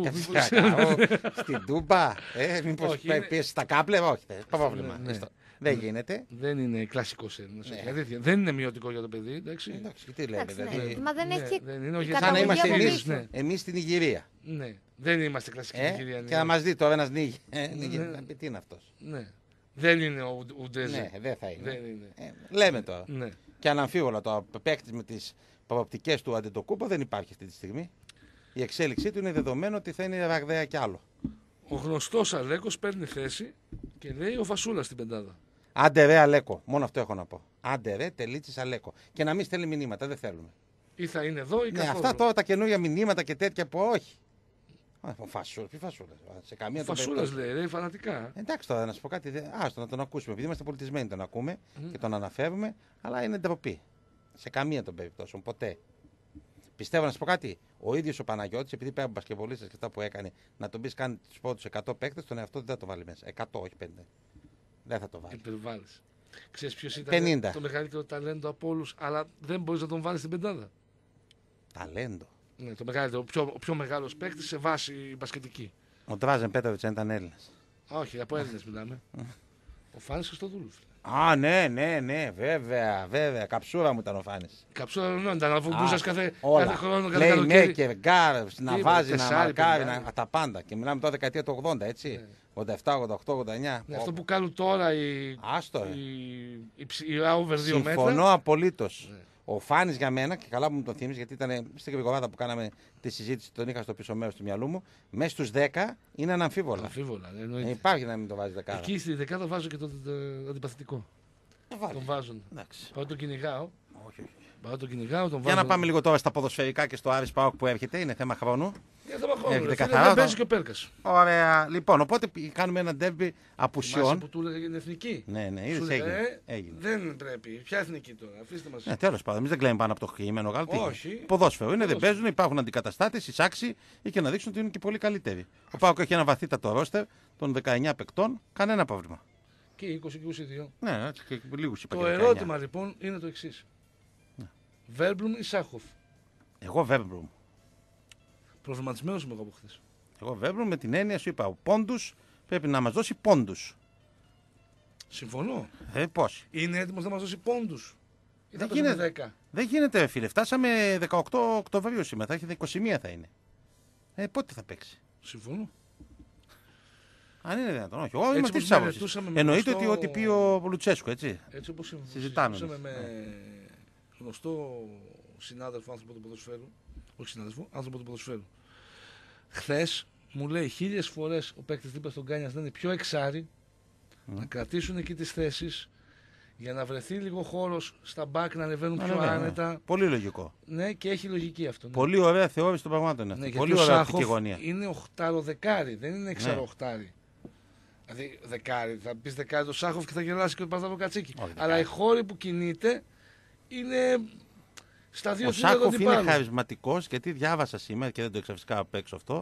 Speaker 1: Στην Τούμπα. Μήπως πέσει στα κάπλε. Όχι, πρόβλημα. Δεν γίνεται.
Speaker 3: Δεν είναι κλασικό Έλληνας. Δεν είναι μειωτικό για το παιδί. Εντάξει,
Speaker 1: τι λέμε.
Speaker 2: Μα δεν έχει.
Speaker 1: Σαν να είμαστε εμείς στην Ιγυρία.
Speaker 3: Ναι, δεν είμαστε κλασική Ιγυρία.
Speaker 1: Και να μας δει τώρα ένας νύγι. Τι είναι αυτός.
Speaker 3: Δεν είναι ο Ουντέζε.
Speaker 1: Ναι, δεν θα είναι. Λέμε τώρα.
Speaker 3: Ναι.
Speaker 1: Και αναμφίβολα το παίκτη με τις προοπτικές του Αντετοκούμπο δεν υπάρχει αυτή τη στιγμή. Η εξέλιξή του είναι δεδομένο ότι θα είναι ραγδαία κι άλλο.
Speaker 3: Ο γνωστός Αλέκος παίρνει θέση και λέει ο Φασούλας στην πεντάδα.
Speaker 1: Άντε ρε Αλέκο, μόνο αυτό έχω να πω. Άντε ρε τελίτσις Αλέκο. Και να μην στέλνει μηνύματα, δεν θέλουμε.
Speaker 3: Ή θα είναι εδώ ή καθόλου.
Speaker 1: Αυτά τώρα τα καινούργια μηνύματα και τέτοια που όχι. Ο Φασούλας, ποιο Φασούλας. Σε καμία
Speaker 3: ο Φασούλας λέει, ρε, φανατικά.
Speaker 1: Εντάξει τώρα να σου πω κάτι. Άστο να τον ακούσουμε. Επειδή είμαστε πολιτισμένοι τον ακούμε και τον αναφέρουμε, αλλά είναι ντροπή. Σε καμία των περιπτώσεων, ποτέ. Πιστεύω να σου πω κάτι. Ο ίδιος ο Παναγιώτης, επειδή πέρα από μπασκετμπολίστες και αυτά που έκανε, να τον πει κάνει του πρώτους 100 παίκτες, τον εαυτό δεν θα το βάλει μέσα. 100, όχι 5. Δεν θα το βάλει.
Speaker 3: Υπερβάλλεις. Ξέρεις ποιος ήταν
Speaker 1: 50.
Speaker 3: Το μεγαλύτερο ταλέντο από όλους, αλλά δεν μπορείς να τον βάλεις στην πεντάδα.
Speaker 1: Ταλέντο.
Speaker 3: Ναι, το μεγαλύτερο, ο πιο μεγάλος παίκτης σε βάση μπασκετική.
Speaker 1: Ο Ντράζεν Πέτροβιτς ήταν Έλληνας.
Speaker 3: Όχι, από Έλληνες μιλάμε. Ο Φάνης Χριστοδούλου.
Speaker 1: Α, ναι, βέβαια. Καψούρα μου ήταν ο Φάνης.
Speaker 3: Καψούρα μου ήταν, αφού μπούσας κάθε χρόνο, κάθε
Speaker 1: καλοκαίρι.
Speaker 3: καλοκαίρι.
Speaker 1: Γκάρ, να βάζει, να μαρκάρει, τα πάντα. Και μιλάμε τώρα δεκαετία του 80, έτσι. 87, 88, 89.
Speaker 3: Αυτό που κάνουν τώρα οι over 2 μέτρα.
Speaker 1: Συμφωνώ απολύτως. Ο Φάνης για μένα, και καλά που μου τον θύμισε, γιατί ήταν στην Γρηγοράδα που κάναμε τη συζήτηση, τον είχα στο πίσω μέρος του μυαλού μου, μέσα στους 10 είναι αναμφίβολα. Δεν υπάρχει να μην το βάζει δεκάδα.
Speaker 3: Εκεί στη δεκάδα βάζω και το αντιπαθητικό. Τον βάζουν. Πάω τον κυνηγάω.
Speaker 1: Για να πάμε λίγο τώρα στα ποδοσφαιρικά και στο Άρης ΠΑΟΚ που έρχεται, είναι θέμα χρόνου.
Speaker 3: Δεν παίζει και ο Πέρκας.
Speaker 1: Ωραία. Λοιπόν, οπότε κάνουμε ένα ντέρμπι απουσιών.
Speaker 3: Μάλιστα που του έλεγε είναι εθνική.
Speaker 1: Ναι, έγινε.
Speaker 3: Δεν πρέπει. Ποια εθνική τώρα, αφήστε μας.
Speaker 1: Τέλος πάντων, εμείς δεν κλαίμε πάνω από το κείμενο γάλτη.
Speaker 3: Όχι.
Speaker 1: Ποδόσφαιρο είναι, δεν παίζουν, υπάρχουν αντικαταστάτες, εισάξιοι ή και να δείξουν ότι είναι και πολύ καλύτεροι. Ο ΠΑΟΚ έχει ένα βαθύτατο ρόστερ των 19 παικτών, κανένα πρόβλημα.
Speaker 3: Και 20 και 22.
Speaker 1: Ναι, και λίγους είπα.
Speaker 3: Το ερώτημα λοιπόν είναι το εξής. Βέρμπλουμ ή Σάχοφ?
Speaker 1: Εγώ Βέρμπλουμ.
Speaker 3: Προβληματισμένος είμαι εγώ από χθες.
Speaker 1: Εγώ Βέρμπλουμ με την έννοια σου είπα, ο πόντους πρέπει να μας δώσει πόντους.
Speaker 3: Συμφωνώ.
Speaker 1: Πώς?
Speaker 3: Είναι έτοιμος να μας δώσει πόντους? Ή θα
Speaker 1: γίνεται.
Speaker 3: 10.
Speaker 1: Δεν γίνεται φίλε, φτάσαμε 18 Οκτωβρίου σήμερα, θα έχει 21 θα είναι. Πότε θα παίξει?
Speaker 3: Συμφωνώ.
Speaker 1: Αν είναι δυνατόν, όχι. Εγώ είμαι αυτή τη άποψη. Εννοείται ότι ό,τι πει ο Λουτσέσκου, έτσι.
Speaker 3: Έτσι όπως
Speaker 1: συζητάμε
Speaker 3: με γνωστό συνάδελφο άνθρωπο του ποδοσφαίρου, όχι συνάδελφο, άνθρωπο του ποδοσφαίρου. Χθες μου λέει 1000 φορές ο παίκτης δίπλα στον Κάνιας να είναι πιο εξάρι, να κρατήσουν εκεί τις θέσεις, για να βρεθεί λίγο χώρος στα μπακ να ανεβαίνουν πιο άνετα.
Speaker 1: Πολύ λογικό.
Speaker 3: Ναι, και έχει λογική αυτό. Ναι.
Speaker 1: Πολύ ωραία θεώρηση των πραγμάτων.
Speaker 3: Ναι,
Speaker 1: πολύ ωραία οπτική γωνία.
Speaker 3: Είναι οχτάρο-δεκάρι, δεν είναι εξάρο-οχτάρι. Δηλαδή δεκάρι, θα πει δεκάρι το Σάχοφ και θα γελάσει και το Παπαδάκο Κατσίκι. Αλλά οι χώροι που κινείται είναι στα δύο
Speaker 1: Ο Σάχοφ είναι χαρισματικός, γιατί διάβασα σήμερα και δεν το εξαφιστικά απ' έξω αυτό,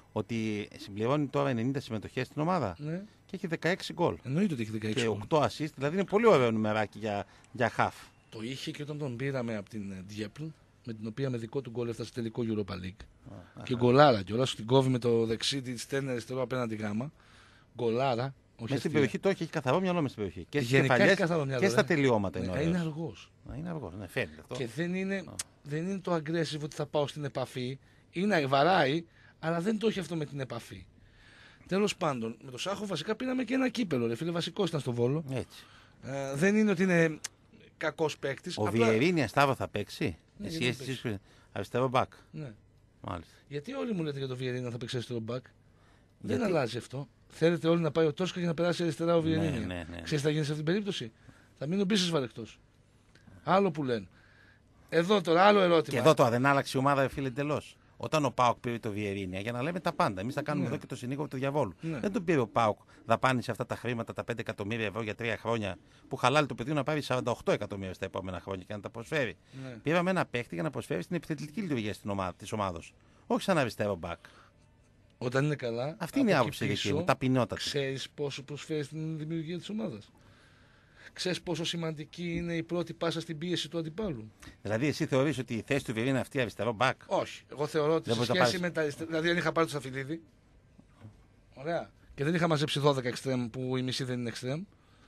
Speaker 1: ότι συμπληρώνει τώρα 90 συμμετοχές στην ομάδα
Speaker 3: Ναι.
Speaker 1: και έχει 16 γκολ.
Speaker 3: Εννοείται ότι έχει 16
Speaker 1: Και
Speaker 3: γκολ.
Speaker 1: 8 assist, δηλαδή είναι πολύ ωραίο νουμεράκι για half.
Speaker 3: Το είχε και όταν τον πήραμε από την Dieppe, με την οποία με δικό του γκολ έφτασε στο τελικό Europa League. Και γκολάρα κιόλας, την κόβει με το δεξί, τη στέλνει αριστερό απέναντι γάμα. Γκολάρα. Όχι
Speaker 1: Μέσα στην
Speaker 3: αστεία.
Speaker 1: περιοχή το έχει καθαρό μυαλό μέσα στην περιοχή. Και στις
Speaker 3: Γενικά
Speaker 1: κεφαλιές
Speaker 3: έχει καθαρό μυαλό,
Speaker 1: και στα
Speaker 3: ρε.
Speaker 1: τελειώματα είναι
Speaker 3: Ναι,
Speaker 1: ωραίος.
Speaker 3: είναι αργός.
Speaker 1: Είναι αργό, ναι, φαίνεται αυτό.
Speaker 3: Και δεν είναι το aggressive ότι θα πάω στην επαφή. Είναι βαράει, αλλά δεν το έχει αυτό με την επαφή. Τέλος πάντων, με τον Σάχο βασικά πήραμε και ένα κύπελο. Ρε φίλε, βασικό ήταν στο Βόλο.
Speaker 1: Έτσι.
Speaker 3: Δεν είναι ότι είναι κακός παίκτης.
Speaker 1: Ο Βιερίνια Σταύρο θα παίξει.
Speaker 3: Ναι,
Speaker 1: Εσύ
Speaker 3: γιατί δεν
Speaker 1: είσαι αριστερό μπακ.
Speaker 3: Ναι.
Speaker 1: Μάλιστα.
Speaker 3: Γιατί όλοι μου λέτε για το Βιερίνια θα παίξει αριστερό μπακ. Δεν
Speaker 1: Γιατί?
Speaker 3: αλλάζει αυτό. Θέλετε όλοι να πάει ο Τόσκα και να περάσει αριστερά ο Βιερίνια.
Speaker 1: ναι.
Speaker 3: Ξέρεις τι θα γίνει σε αυτήν την περίπτωση. Θα μείνει ο Μπίσεσβαρ εκτός. Άλλο που λένε. Εδώ τώρα άλλο ερώτημα.
Speaker 1: Και εδώ τώρα δεν άλλαξε η ομάδα, φίλε, εντελώς. Όταν ο Πάοκ πήρε το Βιερίνια, για να λέμε τα πάντα, εμείς θα κάνουμε
Speaker 3: Ναι.
Speaker 1: εδώ και το συνήγορο του διαβόλου.
Speaker 3: Ναι.
Speaker 1: Δεν τον πήρε ο Πάοκ, δαπάνησε αυτά τα χρήματα, τα 5 εκατομμύρια ευρώ για 3 χρόνια, που χαλάει το παιδί να πάρει 48 εκατομμύρια στα επόμενα χρόνια και να τα προσφέρει.
Speaker 3: Ναι.
Speaker 1: Πήραμε ένα παίχτη για να προσφέρει στην επιθετική λειτουργία της ομάδας. Όχι σαν αριστερό μπακ.
Speaker 3: Όταν είναι καλά.
Speaker 1: Αυτή είναι η
Speaker 3: από
Speaker 1: άποψη
Speaker 3: εκεί
Speaker 1: δική
Speaker 3: πίσω,
Speaker 1: μου, ταπεινότατη.
Speaker 3: Ξέρεις πόσο προσφέρει στην δημιουργία της ομάδας. Ξέρεις πόσο σημαντική είναι η πρώτη πάσα στην πίεση του αντιπάλου.
Speaker 1: Δηλαδή, εσύ θεωρείς ότι η θέση του Βιερίνια είναι αυτή αριστερό μπακ.
Speaker 3: Όχι. Εγώ θεωρώ ότι
Speaker 1: Δεν
Speaker 3: σε
Speaker 1: μπορείς να
Speaker 3: σχέση
Speaker 1: πάρεις.
Speaker 3: με τα αριστερά. Δηλαδή, αν είχα πάρει το Σαφιλίδη. Ωραία. Και δεν είχα μαζέψει 12 εξτρέμ που η μισή δεν είναι εξτρέμ.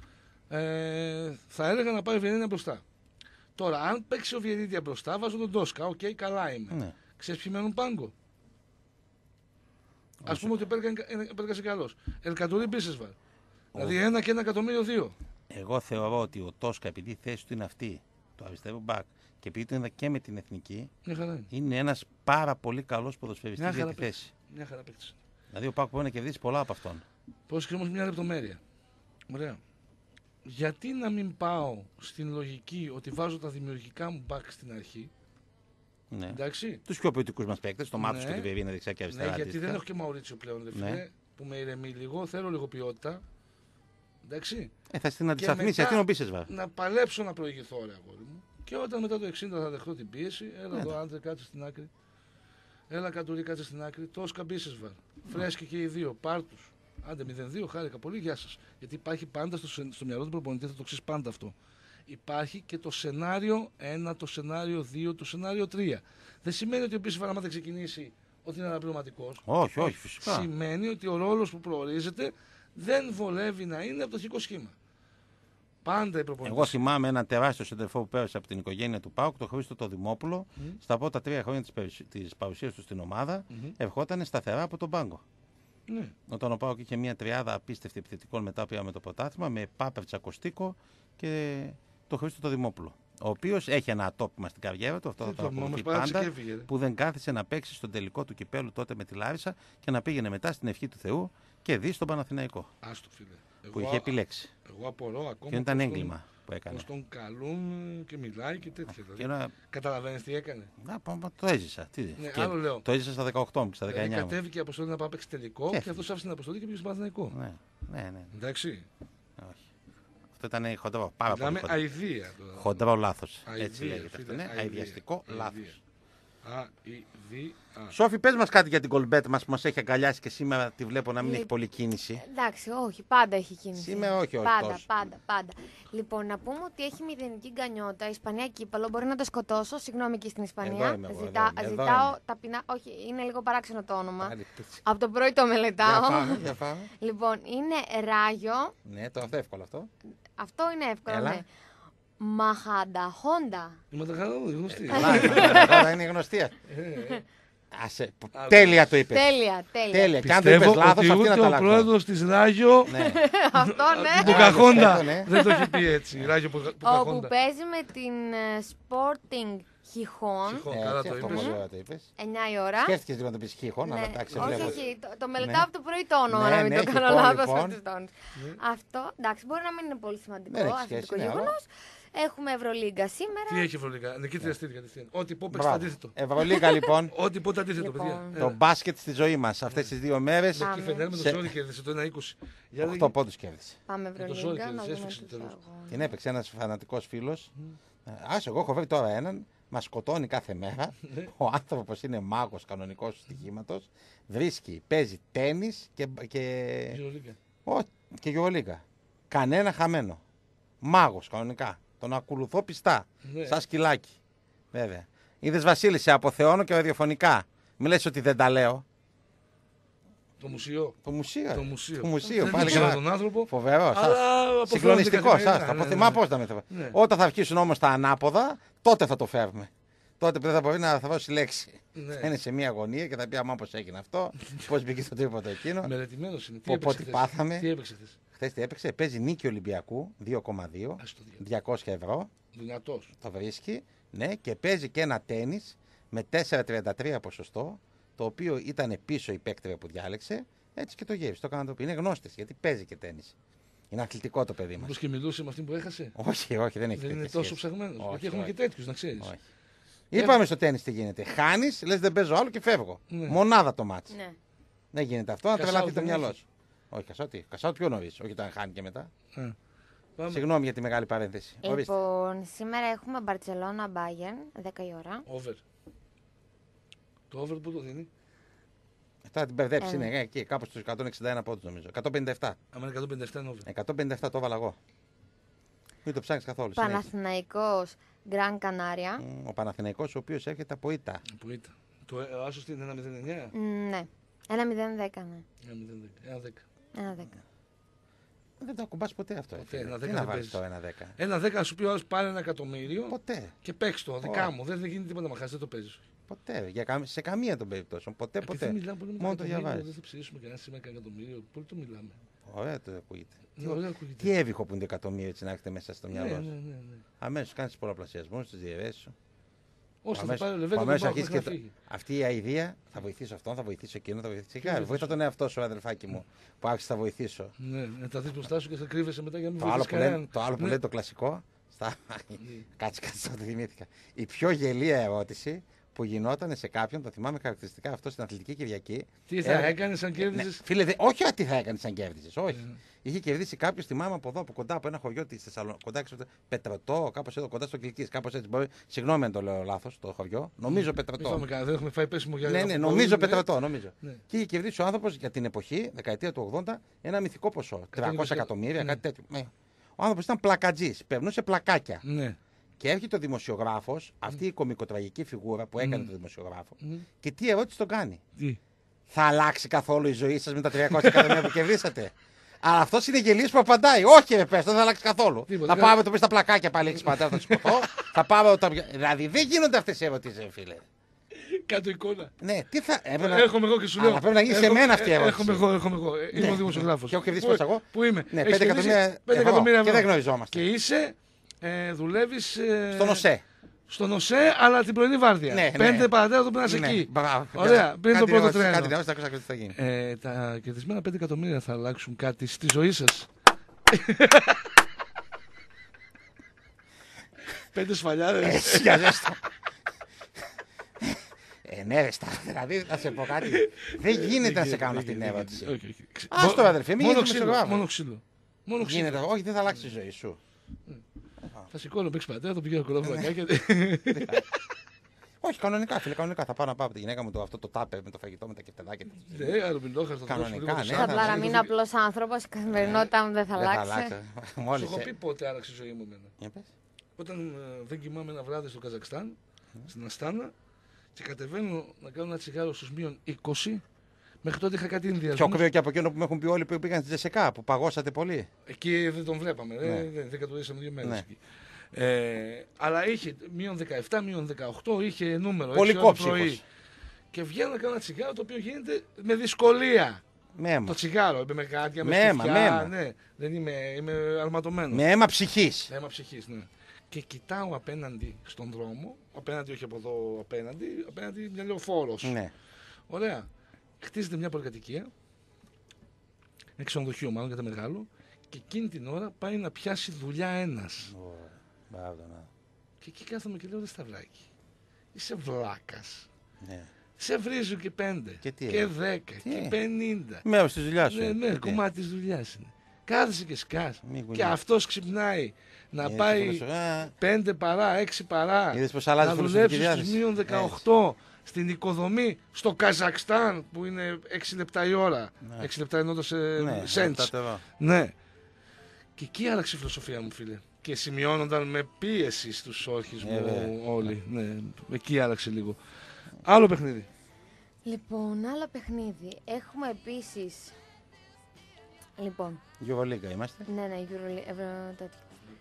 Speaker 3: Θα έλεγα να πάει ο Βιερίνια μπροστά. Τώρα, αν παίξει ο Βιερίνια μπροστά, βάζω τον Τόσκα. Οκ, καλά είμαι.
Speaker 1: Ναι.
Speaker 3: Ξέρεις ποιοι μένουν πάγκο. Ας πούμε ότι ο Πέργας είναι καλός. Ελκαντουρί Μπίσεσβαρ. Δηλαδή 1 και 1 εκατομμύριο 2.
Speaker 1: Εγώ θεωρώ ότι ο Τόσκα, επειδή η θέση του είναι αυτή, το αριστερό μπακ, και επειδή το είδα και με την εθνική,
Speaker 3: Μια χαρά είναι.
Speaker 1: είναι ένας πάρα πολύ καλός ποδοσφαιριστής
Speaker 3: Μια
Speaker 1: για
Speaker 3: χαρά
Speaker 1: τη θέση.
Speaker 3: Μια χαρά παίκτης.
Speaker 1: Δηλαδή ο Πάοκ μπορεί να κερδίσει πολλά από αυτόν.
Speaker 3: Πρόσεχε όμως μια λεπτομέρεια. Ωραία. Γιατί να μην πάω στην λογική ότι βάζω τα δημιουργικά μου μπακ στην αρχή.
Speaker 1: Ναι.
Speaker 3: Εντάξει.
Speaker 1: Τους πιο ποιοτικούς μας παίκτες, το Μάτους
Speaker 3: Ναι.
Speaker 1: και τη Βιερίνια δεξιά και αριστερά.
Speaker 3: Ναι, γιατί
Speaker 1: αντίστοιχα.
Speaker 3: δεν έχω και Μαουρίτσιο πλέον, δε φίλε,
Speaker 1: Ναι.
Speaker 3: που με ηρεμεί λίγο. Θέλω λίγο ποιότητα. Εντάξει.
Speaker 1: Θα στην
Speaker 3: Και
Speaker 1: αντισταθμίσει,
Speaker 3: μετά
Speaker 1: αυτή είναι ο Μπίσεσβαρ.
Speaker 3: να παλέψω να προηγηθώ, ρε αγόρι μου. Και όταν μετά το 60 θα δεχτώ την πίεση, έλα εδώ, άντρε, κάτσε στην άκρη. Έλα, Καντουρί, κάτσε στην άκρη. Τόσκα Μπίσεσβαρ. Φρέσκοι και οι δύο. Πάρτου. Άντε 0-2, χάρηκα πολύ, γεια σα. Γιατί υπάρχει πάντα στο μυαλό του προπονητή, θα το ξέρει πάντα αυτό. Υπάρχει και το σενάριο 1, το σενάριο 2, το σενάριο 3. Δεν σημαίνει ότι ο Μπίσεσβαρ, άμα δεν ξεκινήσει, ότι είναι αναπληρωματικό.
Speaker 1: Όχι, όχι, φυσικά.
Speaker 3: Σημαίνει ότι ο ρόλο που προορίζεται δεν βολεύει να είναι από το αρχικό σχήμα. Πάντα οι προπονητές.
Speaker 1: Εγώ θυμάμαι ένα τεράστιο σεντερφόρ που πέρασε από την οικογένεια του Πάουκ, τον Χρήστο το Δημόπουλο, στα πρώτα 3 χρόνια της παρουσίας του στην ομάδα, ερχόταν σταθερά από τον πάγκο.
Speaker 3: Ναι.
Speaker 1: Όταν ο Πάουκ είχε μια τριάδα απίστευτη επιθετικών, μετά πήραμε το πρωτάθλημα με Πάπερτσα, Κωστίκο και τον Χρήστο το Δημόπουλο. Ο οποίος έχει ένα ατόπιμα στην καριέρα του, αυτό θα το ακολουθεί πάντα, που δεν κάθισε να παίξει στον τελικό του κυπέλου τότε με τη Λάρισα και να πήγαινε μετά στην ευχή του Θεού και δει στον Παναθηναϊκό.
Speaker 3: Άστο, φίλε.
Speaker 1: Που είχε επιλέξει.
Speaker 3: Εγώ απορώ ακόμα.
Speaker 1: Και δεν ήταν έγκλημα που έκανε.
Speaker 3: Πως τον καλούν και μιλάει και τέτοια.
Speaker 1: Και ένα...
Speaker 3: Καταλαβαίνεις τι έκανε.
Speaker 1: Το έζησα. Τι...
Speaker 3: Ναι,
Speaker 1: και
Speaker 3: άλλο λέω.
Speaker 1: Το έζησα στα 18 μου και στα 19
Speaker 3: Δηλαδή,
Speaker 1: μου.
Speaker 3: κατέβηκε η αποστολή να πάει παίξει τελικό και αυτός άφησε την αποστολή και πήγε στο Παναθηναϊκό.
Speaker 1: Ναι.
Speaker 3: Εντάξει.
Speaker 1: Όχι. Αυτό ήταν χοντρό, πάρα πολύ
Speaker 3: χοντρό. Αηδία.
Speaker 1: Χοντρό λάθος.
Speaker 3: Αηδία,
Speaker 1: Έτσι λέγεται αυτό.
Speaker 3: φίλε,
Speaker 1: Ναι, αηδιαστικό λάθος.
Speaker 3: Αηδία.
Speaker 1: Σόφη, πες μας κάτι για την κολμπέτ μας που μας έχει αγκαλιάσει και σήμερα τη βλέπω να μην έχει πολύ κίνηση.
Speaker 2: Εντάξει, όχι, πάντα έχει κίνηση.
Speaker 1: Σήμερα όχι
Speaker 2: Πάντα,
Speaker 1: τόσο.
Speaker 2: πάντα. Λοιπόν, να πούμε ότι έχει μηδενική γκανιότα. Η Ισπανία κύπαλο. Μπορεί να το σκοτώσω. Συγγνώμη και στην Ισπανία.
Speaker 1: Εδώ είμαι εγώ, εδώ
Speaker 2: Ζητάω
Speaker 1: είμαι.
Speaker 2: ταπεινά. Όχι, είναι λίγο παράξενο το όνομα.
Speaker 1: Πάλι,
Speaker 2: Από το πρωί το μελετάω.
Speaker 1: Για πάμε.
Speaker 2: Λοιπόν, είναι ράγιο.
Speaker 1: Ναι, το εύκολο αυτό.
Speaker 2: Αυτό είναι εύκολο.
Speaker 1: Έλα.
Speaker 2: Ναι. Μαχανταχόντα.
Speaker 3: Η Ματαχαράδο, γνωστή.
Speaker 1: Καλά, είναι γνωστή. Τέλεια το είπες.
Speaker 2: Τέλεια.
Speaker 1: Και αν το είπες
Speaker 3: Πιστεύω
Speaker 1: λάθος,
Speaker 3: ότι
Speaker 1: αυτή να
Speaker 3: ούτε
Speaker 1: τα
Speaker 3: ο
Speaker 1: αλλάξω.
Speaker 3: πρόεδρος της Ράγιο
Speaker 2: Αυτό, ναι.
Speaker 3: του Ποκαχόντα
Speaker 1: σκέτο, ναι.
Speaker 3: δεν το έχει πει έτσι. Ράγιο
Speaker 2: Όπου
Speaker 3: Ποκαχόντα.
Speaker 2: παίζει με την Sporting Χιχόν.
Speaker 3: Χιχόν. Καλά
Speaker 1: Έτσι,
Speaker 3: το
Speaker 1: αυτό
Speaker 3: είπες.
Speaker 1: πολύ ωραία το είπες.
Speaker 2: 9 η ώρα.
Speaker 1: Σκέφτηκες λίγο να το πεις χίχον, αλλά
Speaker 2: Ναι.
Speaker 1: εντάξει,
Speaker 2: Όχι,
Speaker 1: βλέπω.
Speaker 2: όχι, το μελετάω από το πρωί το όνομα,
Speaker 1: Ναι,
Speaker 2: να μην
Speaker 1: ναι,
Speaker 2: το κάνω
Speaker 1: λοιπόν,
Speaker 2: λάθος
Speaker 1: λοιπόν.
Speaker 2: στους τόνους. Αυτό, εντάξει, μπορεί να μην είναι πολύ σημαντικό
Speaker 1: Δεν έχει
Speaker 2: αθλητικό
Speaker 1: σχέση, ναι,
Speaker 2: γεγονός. Έχουμε Ευρωλίγκα σήμερα.
Speaker 3: Τι έχει Ευρωλίγκα, νικήτρια στήρι κατευθείαν. Ό,τι πω παίξει το
Speaker 1: Μπράβο.
Speaker 3: αντίθετο.
Speaker 1: Ευρωλίγα λοιπόν,
Speaker 3: Ό,τι πω το αντίθετο,
Speaker 2: Λοιπόν.
Speaker 3: παιδιά.
Speaker 1: το μπάσκετ στη ζωή μας αυτές τις 2 μέρες.
Speaker 2: Πάμε.
Speaker 3: Και Φενέρ με το
Speaker 1: Σε-
Speaker 3: Ζόρι κέρδισε το 1-20. Για
Speaker 1: 8 πόντους κέρδισε.
Speaker 2: Πάμε
Speaker 3: το ζόρι
Speaker 2: Ευρωλίγκα
Speaker 3: και
Speaker 2: να
Speaker 3: δεν
Speaker 2: δούμε
Speaker 3: έσφιξε
Speaker 2: τους
Speaker 3: τέλος.
Speaker 2: αγώνες.
Speaker 1: Την έπαιξε ένας φανατικός φίλος. Άσε, εγώ έχω βρει τώρα έναν μας σκοτώνει κάθε μέρα. Ο άνθρωπος είναι μάγος κανονικός του στοιχήματος. Βρίσκει, παίζει τένις και γεωλίγκα. Κανένα χαμένο. Μάγος κανονικά. Τον ακολουθώ πιστά.
Speaker 3: Ναι.
Speaker 1: Σαν σκυλάκι. Βέβαια. Είδες Βασίλη, σε αποθεώνω και ραδιοφωνικά. Μην λες ότι δεν τα λέω.
Speaker 3: Το μουσείο.
Speaker 1: Το μουσείο.
Speaker 3: Το μουσείο.
Speaker 1: Το μουσείο.
Speaker 3: Δεν
Speaker 1: Πάλι
Speaker 3: ξέρω
Speaker 1: καλά.
Speaker 3: τον άνθρωπο.
Speaker 1: Φοβερό.
Speaker 3: Αλλά
Speaker 1: Συγκλονιστικό.
Speaker 3: Ναι.
Speaker 1: Πώς τα μεταφέρω.
Speaker 3: Ναι.
Speaker 1: Όταν θα αρχίσουν όμως τα ανάποδα, τότε θα το φέρουμε. Τότε που δεν θα μπορεί να θα δώσει λέξη.
Speaker 3: Ναι.
Speaker 1: Θα είναι σε μία γωνία και θα πει αμά πώς έγινε αυτό, πώς μπήκε στο τρίποντο εκείνο.
Speaker 3: Μελετημένος είναι.
Speaker 1: Πότε πάθαμε.
Speaker 3: Τι έπαιξε χθες.
Speaker 1: Χθες τι έπαιξε. Παίζει νίκη Ολυμπιακού 2,2. 200 ευρώ.
Speaker 3: Δυνατός.
Speaker 1: Το βρίσκει. Ναι, και παίζει και ένα τένις με 4,33 ποσοστό. Το οποίο ήταν πίσω η παίκτρια που διάλεξε. Έτσι και το γεύση. Το έκανα το πει. Είναι γνώστης γιατί παίζει και τένις. Είναι αθλητικό το παιδί μας.
Speaker 3: Μήπως και μιλούσε με αυτήν που έχασε.
Speaker 1: Όχι, δεν έχει.
Speaker 3: Δεν είναι
Speaker 1: τέτοια
Speaker 3: τόσο
Speaker 1: σχέση.
Speaker 3: ψαγμένος.
Speaker 1: Όχι,
Speaker 3: Γιατί έχουμε
Speaker 1: όχι.
Speaker 3: και τέτοιους, να ξέρεις.
Speaker 1: Όχι. Είπαμε στο τένις τι γίνεται. Χάνεις, λες δεν παίζω άλλο και φεύγω.
Speaker 3: Ναι.
Speaker 1: Μονάδα το μάτς.
Speaker 2: Ναι.
Speaker 1: Δεν γίνεται αυτό, να
Speaker 3: Κασάουτ
Speaker 1: τρελαθεί το
Speaker 3: δεν
Speaker 1: μυαλό
Speaker 3: έχει.
Speaker 1: σου. Όχι, Κασάουτ πιο νωρίς. Όχι όταν χάνει και μετά.
Speaker 3: Πάμε.
Speaker 1: Συγγνώμη για τη μεγάλη παρένθεση. Ορίστε.
Speaker 2: Λοιπόν, σήμερα έχουμε Μπαρτσελώνα Μπάγερν, 10 η ώρα.
Speaker 3: Over. Το over που το δίνει.
Speaker 1: Αυτά την μπερδέψει είναι εκεί, κάπου στους 161 πόντους νομίζω. 157.
Speaker 3: Άμα είναι 157 είναι over.
Speaker 1: 157 το έβαλα εγώ. Μην το ψάχνεις καθόλου. συνέχεια.
Speaker 2: Παναθηναϊκός Γκραν Κανάρια.
Speaker 1: Ο Παναθηναϊκός ο οποίος έρχεται από ήττα.
Speaker 3: Που ήταν. Το άσος τι είναι 1-0-9.
Speaker 2: Ναι. 1-0-10, ναι.
Speaker 3: 1-10.
Speaker 2: 1-10.
Speaker 1: Δεν το ακουμπάς ποτέ αυτό.
Speaker 3: Ποτέ,
Speaker 1: φίλε.
Speaker 3: 1-10
Speaker 1: Τι
Speaker 3: δεν
Speaker 1: να βάλεις
Speaker 3: παίζεις.
Speaker 1: το 1-10.
Speaker 3: 1-10 σου πει ο άλλος πάρε 1 εκατομμύριο
Speaker 1: Ποτέ.
Speaker 3: και παίξ το δικά μου. Δεν γίνει τίποτα με χάσει, δεν το παίζεις.
Speaker 1: Ποτέ. Σε καμία των περιπτώσεων. Ποτέ.
Speaker 3: Δεν μιλάμε πολύ με
Speaker 1: Μόνο το
Speaker 3: εκατομμύριο,
Speaker 1: διαβάζεις.
Speaker 3: δεν θα ψηφίσουμε κανένα σήμερα κανένα εκατομμύριο. Πολύ το μιλάμε.
Speaker 1: Ωραία το ακούγεται.
Speaker 3: Ναι, ωραία ακούγεται.
Speaker 1: Τι έβυχο που είναι το εκατομμύριο έτσι να έχετε μέσα στο
Speaker 3: Ναι,
Speaker 1: μυαλό
Speaker 3: ναι,
Speaker 1: σου.
Speaker 3: ναι.
Speaker 1: Αμέσως κάνεις πολλαπλασιασμούς, τις διαιρέσεις σου.
Speaker 3: Όσο θα πάρει ο Λεβέντε,
Speaker 1: αμέσως
Speaker 3: τον
Speaker 1: αρχίζει
Speaker 3: πάω
Speaker 1: και
Speaker 3: να φύγει.
Speaker 1: αυτή η αηδία, θα βοηθήσω αυτόν, θα βοηθήσω εκείνον, θα βοηθήσω
Speaker 3: βοηθήσω.
Speaker 1: εκείνον. Βοήθα τον εαυτό σου, αδελφάκι μου, που άρχισε θα βοηθήσω.
Speaker 3: Ναι, να τα δεις μπροστά σου και θα κρύβεσαι μετά για να μην
Speaker 1: Το άλλο
Speaker 3: βοηθήσεις
Speaker 1: που λένε
Speaker 3: κανέναν.
Speaker 1: το, άλλο που
Speaker 3: Ναι.
Speaker 1: λένε το κλασικό. Κάτσε, το θυμήθηκα. Η πιο γελία ερώτηση που γινόταν σε κάποιον, το θυμάμαι χαρακτηριστικά αυτό στην Αθλητική Κυριακή.
Speaker 3: Τι θα έκανες αν κέρδιζες.
Speaker 1: Φίλε, όχι τι θα έκανε αν κέρδιζε. Όχι. Είχε κερδίσει κάποιο, θυμάμαι από εδώ, από κοντά από ένα χωριό τη Θεσσαλονίκη, κοντά Πετρωτό, κάπω εδώ, κοντά στο Κυλκής. Κάπως έτσι μπορεί. Συγγνώμη αν το λέω λάθος το χωριό. Νομίζω Πετρωτό.
Speaker 3: Δεν έχουμε φάει πέσιμο για
Speaker 1: Ναι, νομίζω Πετρωτό. Νομίζω.
Speaker 3: Ναι.
Speaker 1: Και είχε κερδίσει ο άνθρωπο για την εποχή, δεκαετία του 80, ένα μυθικό ποσό. 300 εκατομμύρια, κάτι τέτοιο. Ναι. Ο άνθρωπο ήταν πλακατζή, περνούσε πλακάκια.
Speaker 3: Ναι.
Speaker 1: Και έρχεται ο δημοσιογράφο, αυτή η κωμικοτραγική φιγούρα που έκανε το δημοσιογράφο, και τι ερώτηση τον κάνει.
Speaker 3: Τι.
Speaker 1: Θα αλλάξει καθόλου η ζωή σα με τα 300 εκατομμύρια που κερδίσατε. Αλλά αυτό είναι γελίο που απαντάει. Όχι, ρε πες, δεν θα αλλάξει καθόλου.
Speaker 3: Τίποτα.
Speaker 1: Θα πάμε το πει στα πλακάκια πάλι, έχει πατέρα, θα σηκωθώ. Θα πάμε. Δηλαδή δεν γίνονται αυτέ οι ερωτήσει, φίλε.
Speaker 3: Κάτω εικόνα.
Speaker 1: Ναι, τι θα.
Speaker 3: Έρχομαι εγώ και σου λέω.
Speaker 1: Αλλά πρέπει να γίνει σε μένα αυτή η ερώτηση.
Speaker 3: Έρχομαι εγώ. Είμαι ο δημοσιογράφος.
Speaker 1: Και έχω κερδίσει πόσα εγώ.
Speaker 3: Πού είμαι.
Speaker 1: Ναι,
Speaker 3: Έχεις
Speaker 1: 5 εκατομμύρια
Speaker 3: εκατομμύρια
Speaker 1: ευρώ. Και δεν γνωριζόμαστε.
Speaker 3: Και είσαι, δουλεύεις.
Speaker 1: Στον ΟΣΕ.
Speaker 3: Στον ΟΣΕ, αλλά την πρωινή βάρδια.
Speaker 1: Ναι,
Speaker 3: 5 παρατέταρτο πρέπει να είσαι εκεί. Ωραία, πριν το πρώτο τρένο.
Speaker 1: Κάτι να τι θα γίνει.
Speaker 3: Τα κερδισμένα 5 εκατομμύρια θα αλλάξουν κάτι στη ζωή σας. 5 σφαλιάδες.
Speaker 1: Έτσι για ζέστο. Ναι, ρε, δηλαδή θα σε πω κάτι. Δεν γίνεται να σε κάνω αυτή την ερώτηση. Ας το αδερφέ, μην γίνεις δημοσιογράφος.
Speaker 3: Μόνο ξύλο. Μόνο ξύλο.
Speaker 1: Γίνεται, όχι, δεν θα αλλάξει η ζωή σου.
Speaker 3: Θα σηκώνω παίξει πατέρα, το πηγαίνω κοντά βλακάκια.
Speaker 1: Όχι, κανονικά, φίλε, κανονικά. Θα πάω να πάω από τη γυναίκα μου αυτό το τάπερ με το φαγητό, με τα κεφτεδάκια.
Speaker 3: Ναι, αλουμινόχαρτο.
Speaker 1: Κανονικά, ναι.
Speaker 2: Θα παραμείνω απλός άνθρωπος, η καθημερινότητα μου δεν θα αλλάξει.
Speaker 3: Σου
Speaker 1: Μόλις.
Speaker 3: έχω πει πότε άλλαξε η ζωή μου εμένα.
Speaker 1: Για πες.
Speaker 3: Όταν δεν κοιμάμαι ένα βράδυ στο Καζακστάν, στην Αστάνα, και κατεβαίνω να κάνω ένα τσιγάρο στους μείον 20, μέχρι τότε είχα κάτι
Speaker 1: Πιο
Speaker 3: ενδιασμούς.
Speaker 1: κρύο και από εκείνο που με έχουν πει όλοι που πήγαν στη Τζεσεκά, που παγώσατε πολύ.
Speaker 3: Εκεί δεν τον βλέπαμε, δεν κατουρίσαμε 2 μέρες εκεί. Αλλά είχε μείον 17, μείον 18, είχε νούμερο.
Speaker 1: Πολύ
Speaker 3: 6 ώρα
Speaker 1: κόψιμος.
Speaker 3: πρωί. Και βγαίνω να κάνω ένα τσιγάρο το οποίο γίνεται με δυσκολία.
Speaker 1: Με αίμα.
Speaker 3: Το τσιγάρο, είμαι με γάντια, με
Speaker 1: Με αίμα,
Speaker 3: στιφιά,
Speaker 1: με αίμα.
Speaker 3: ναι, δεν είμαι αρματωμένος.
Speaker 1: Με αίμα ψυχής.
Speaker 3: Αίμα ψυχής, ναι. Και κοιτάω απέναντι στον δρόμο, απέναντι όχι από εδώ απέναντι μια λεωφόρος.
Speaker 1: Ναι.
Speaker 3: Ωραία. Χτίζεται μια πολυκατοικία, ένα ξενοδοχείο μάλλον γιατί μεγάλο, και εκείνη την ώρα πάει να πιάσει δουλειά ένας.
Speaker 1: Μπράβο, ναι.
Speaker 3: Και εκεί κάθομαι και λέω ρε Σταυράκη, είσαι βλάκας.
Speaker 1: Ναι.
Speaker 3: Σε βρίζουν και 5
Speaker 1: Και τι
Speaker 3: και
Speaker 1: έγινε?
Speaker 3: 10 και 50.
Speaker 1: Μέρος της δουλειάς σου.
Speaker 3: Ναι,
Speaker 1: Τι?
Speaker 3: κομμάτι της δουλειάς είναι. Κάθεσαι και σκάς.
Speaker 1: Μη
Speaker 3: Και
Speaker 1: κουνιέσαι.
Speaker 3: αυτός ξυπνάει να
Speaker 1: Έτσι,
Speaker 3: πάει
Speaker 1: α,
Speaker 3: 5 παρά, 6 παρά,
Speaker 1: είδες πως αλλάζει
Speaker 3: να
Speaker 1: η φιλοσοφική
Speaker 3: δουλέψει στους
Speaker 1: διάθεση.
Speaker 3: μείον 18 στην οικοδομή στο Καζακστάν που είναι 6 λεπτά η ώρα.
Speaker 1: Ναι.
Speaker 3: 6 λεπτά εννοώντας
Speaker 1: Ναι,
Speaker 3: cents.
Speaker 1: αυτά εδώ.
Speaker 3: Ναι. Και εκεί άλλαξε η φιλοσοφία μου, φίλε. Και σημειώνονταν με πίεση στους όρχες μου
Speaker 1: βέβαια.
Speaker 3: όλοι. Ναι, εκεί άλλαξε λίγο. Άλλο παιχνίδι.
Speaker 2: Λοιπόν, άλλο παιχνίδι. Έχουμε επίσης. Λοιπόν,
Speaker 1: Euroliga είμαστε.
Speaker 2: ναι, τέτοιο.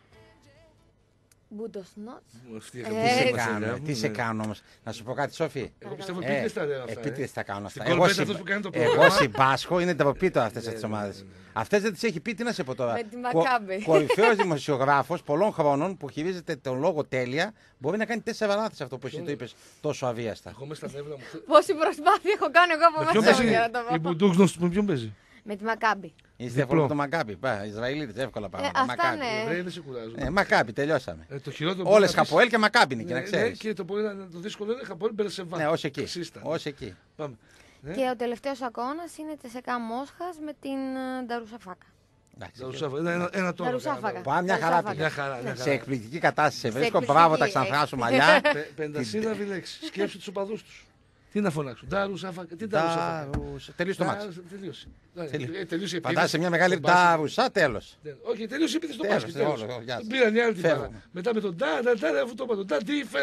Speaker 2: Μπούντοσνοτ.
Speaker 3: Αυτή η
Speaker 2: Ε,
Speaker 3: αγαπητή
Speaker 1: Τι σε
Speaker 3: μας
Speaker 1: κάνω,
Speaker 3: σειρά,
Speaker 1: τι σε
Speaker 3: ναι.
Speaker 1: κάνω όμως. Να σου πω κάτι, Σόφη.
Speaker 3: Εγώ πιστεύω
Speaker 1: Ε,
Speaker 3: επίτηδες τα λέω αυτά.
Speaker 1: Επίτηδες τα κάνω αυτά.
Speaker 3: Στην κολπέτα αυτός που κάνει το
Speaker 1: Εγώ
Speaker 3: πρόγραμμα.
Speaker 1: συμπάσχω, είναι ντροπή τώρα αυτές
Speaker 3: Ναι,
Speaker 1: τις
Speaker 3: ναι,
Speaker 1: ομάδες.
Speaker 3: ναι, ναι.
Speaker 1: Αυτές δεν τις έχει πει, τι να σε πω τώρα.
Speaker 2: Με τη Μακάμπη.
Speaker 1: Κορυφαίος δημοσιογράφος πολλών χρόνων που χειρίζεται τον λόγο τέλεια μπορεί να κάνει 4 λάθη σε αυτό που εσύ το είπες τόσο αβίαστα.
Speaker 3: Εγώ μες στα νεύρα μου.
Speaker 2: Πόση προσπάθεια έχω κάνει εγώ από
Speaker 3: Με ποιον
Speaker 2: μέσα μου
Speaker 3: παίζει
Speaker 2: για να το
Speaker 3: η
Speaker 2: πω.
Speaker 3: Μπουντούξνος, με ποιον παίζει.
Speaker 2: Με τη Μακάμπη.
Speaker 1: Είστε
Speaker 3: Διπλό.
Speaker 1: εύκολο το Μακάμπι. Ισραηλίτες, εύκολα πράγματα.
Speaker 2: αυτά
Speaker 1: Μακάμπι.
Speaker 2: ναι.
Speaker 3: Οι Εβραίοι δεν σε κουράζουν.
Speaker 1: Μακάμπι, τελειώσαμε.
Speaker 3: Το χειρότερο
Speaker 1: Όλες
Speaker 3: μπορεί να πεις-
Speaker 1: Χαποέλ και Μακάμπι είναι, και να
Speaker 3: Ναι,
Speaker 1: ξέρεις.
Speaker 3: και το δύσκολο είναι Χαποέλ Μπερσεβά.
Speaker 1: Ναι, ως εκεί.
Speaker 3: Ξύστα.
Speaker 1: Ως εκεί.
Speaker 3: Πάμε. Ναι.
Speaker 2: Και ο τελευταίος αγώνας είναι Τσεσεκά Μόσχας με την Νταρουσαφάκα.
Speaker 1: Εντάξει,
Speaker 3: Δαρουσάφα, ένα τόνο.
Speaker 2: Νταρουσάφακα.
Speaker 1: Πάμε, μια χαρά
Speaker 2: Νταρουσάφακα.
Speaker 1: πήγα.
Speaker 3: Μια χαρά. Μια
Speaker 1: Σε
Speaker 3: χαρά.
Speaker 1: εκπληκτική κατάσταση σε βρίσκω.
Speaker 2: εκπληκτική,
Speaker 1: Μπράβο τα ξανθρά σου μαλλιά.
Speaker 3: Πεντασύναβη λέξη. Σκέψου τους οπαδούς τους. Τι να φωνάξουν. Νταρουσάφακα. Τι Νταρουσάφακα.
Speaker 1: Τελείωσε το μάτσο.
Speaker 3: Τελείωσε.
Speaker 1: Τελείωσε.
Speaker 3: Τελείωσε η
Speaker 1: Φαντάζεσαι
Speaker 3: επίθεση.
Speaker 1: μια μεγάλη
Speaker 3: Στο μπάσκετ.
Speaker 1: νταρουσά, τέλος.
Speaker 3: Όχι, τελείωσε η επίθεση στο
Speaker 1: Τέλος,
Speaker 3: μπάσκετ. τέλος.
Speaker 1: όλο, γεια σας.
Speaker 3: Τον πήραν οι άλλοι την
Speaker 1: Φεύγουμε.
Speaker 3: μπάλα. Μετά με τον αφού το είπα, τον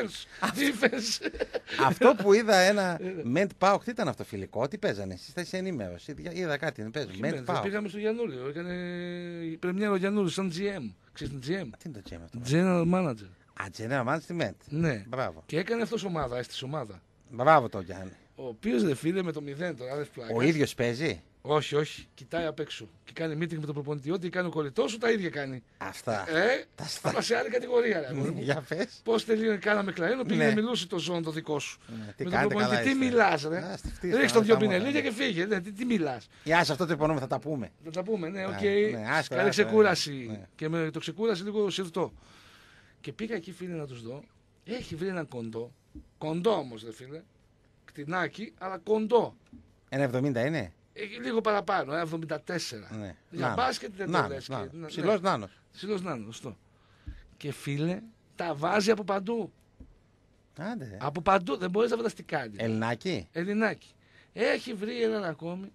Speaker 3: defense.
Speaker 1: Αυτό που είδα ένα Μεντ Πάοκ, τι ήταν αυτό φιλικό, τι παίζανε, εσείς θα είσαι ενημέρωση. Είδα κάτι, δεν παίζουν. Μεντ Πάοκ.
Speaker 3: Πήγαμε στο Γιαννούλιο. Έκανε η πρεμιέρα ο Γιαννούλης σαν GM. Ξέρεις την GM.
Speaker 1: Τι είναι το τζέμα αυτό.
Speaker 3: General Manager.
Speaker 1: Ατζενέα μάνα στη Μεντ.
Speaker 3: Ναι.
Speaker 1: Μπράβο.
Speaker 3: Και έκανε αυτός ομάδα, έστησε ομάδα.
Speaker 1: Μπράβο το Γιάννη.
Speaker 3: Ο οποίος δε φίλε με το 0 τώρα, δεν πλάκα.
Speaker 1: Ο ίδιος παίζει.
Speaker 3: Όχι, όχι. Κοιτάει απ' έξω. Και κάνει meeting με τον προπονητή. Ό,τι κάνει ο κολλητός σου τα ίδια κάνει.
Speaker 1: Αυτά.
Speaker 3: Θα πας σε άλλη κατηγορία. Ρε, αγόρι μου.
Speaker 1: Για πες.
Speaker 3: Πώς τελείωνε, κάναμε κλαένο, πήγαινε
Speaker 1: Ναι.
Speaker 3: μιλούσε το ζώο το δικό σου.
Speaker 1: Τι
Speaker 3: Με τον
Speaker 1: κάνετε
Speaker 3: προπονητή,
Speaker 1: καλά
Speaker 3: τι
Speaker 1: είστε.
Speaker 3: μιλάς, ρε.
Speaker 1: Α, στη φτύση,
Speaker 3: Ρίξ τον
Speaker 1: να
Speaker 3: δυο
Speaker 1: τα μόνα,
Speaker 3: πινελίδια
Speaker 1: ναι.
Speaker 3: και φύγε. Τι μιλάς.
Speaker 1: Γεια σας, αυτό το υπονοούμε, θα τα πούμε.
Speaker 3: Θα τα πούμε, ναι, οκ.
Speaker 1: ναι, άστα,
Speaker 3: Καλή
Speaker 1: άστα,
Speaker 3: ξεκούραση.
Speaker 1: ναι.
Speaker 3: Και με το ξεκούραση λίγο σιρτό. Και πήγα εκεί, φίλε, να τους δω. Έχει βρει ένα κοντό. Κοντό όμως, δε φίλε. Κτηνάκι, αλλά κοντό.
Speaker 1: 1,70 είναι.
Speaker 3: Λίγο παραπάνω, 74.
Speaker 1: Ναι.
Speaker 3: Για
Speaker 1: Νάνος.
Speaker 3: μπάσκετ δεν το
Speaker 1: Νάνος,
Speaker 3: λες.
Speaker 1: νάνος.
Speaker 3: Ναι.
Speaker 1: Ψηλός νάνος.
Speaker 3: Ψηλός να είναι, σωστό. Και φίλε, τα βάζει από παντού.
Speaker 1: Άντε.
Speaker 3: Από παντού, δεν μπορείς να φανταστεί κάτι.
Speaker 1: Ελληνάκι.
Speaker 3: Ελληνάκι. Έχει βρει έναν ακόμη,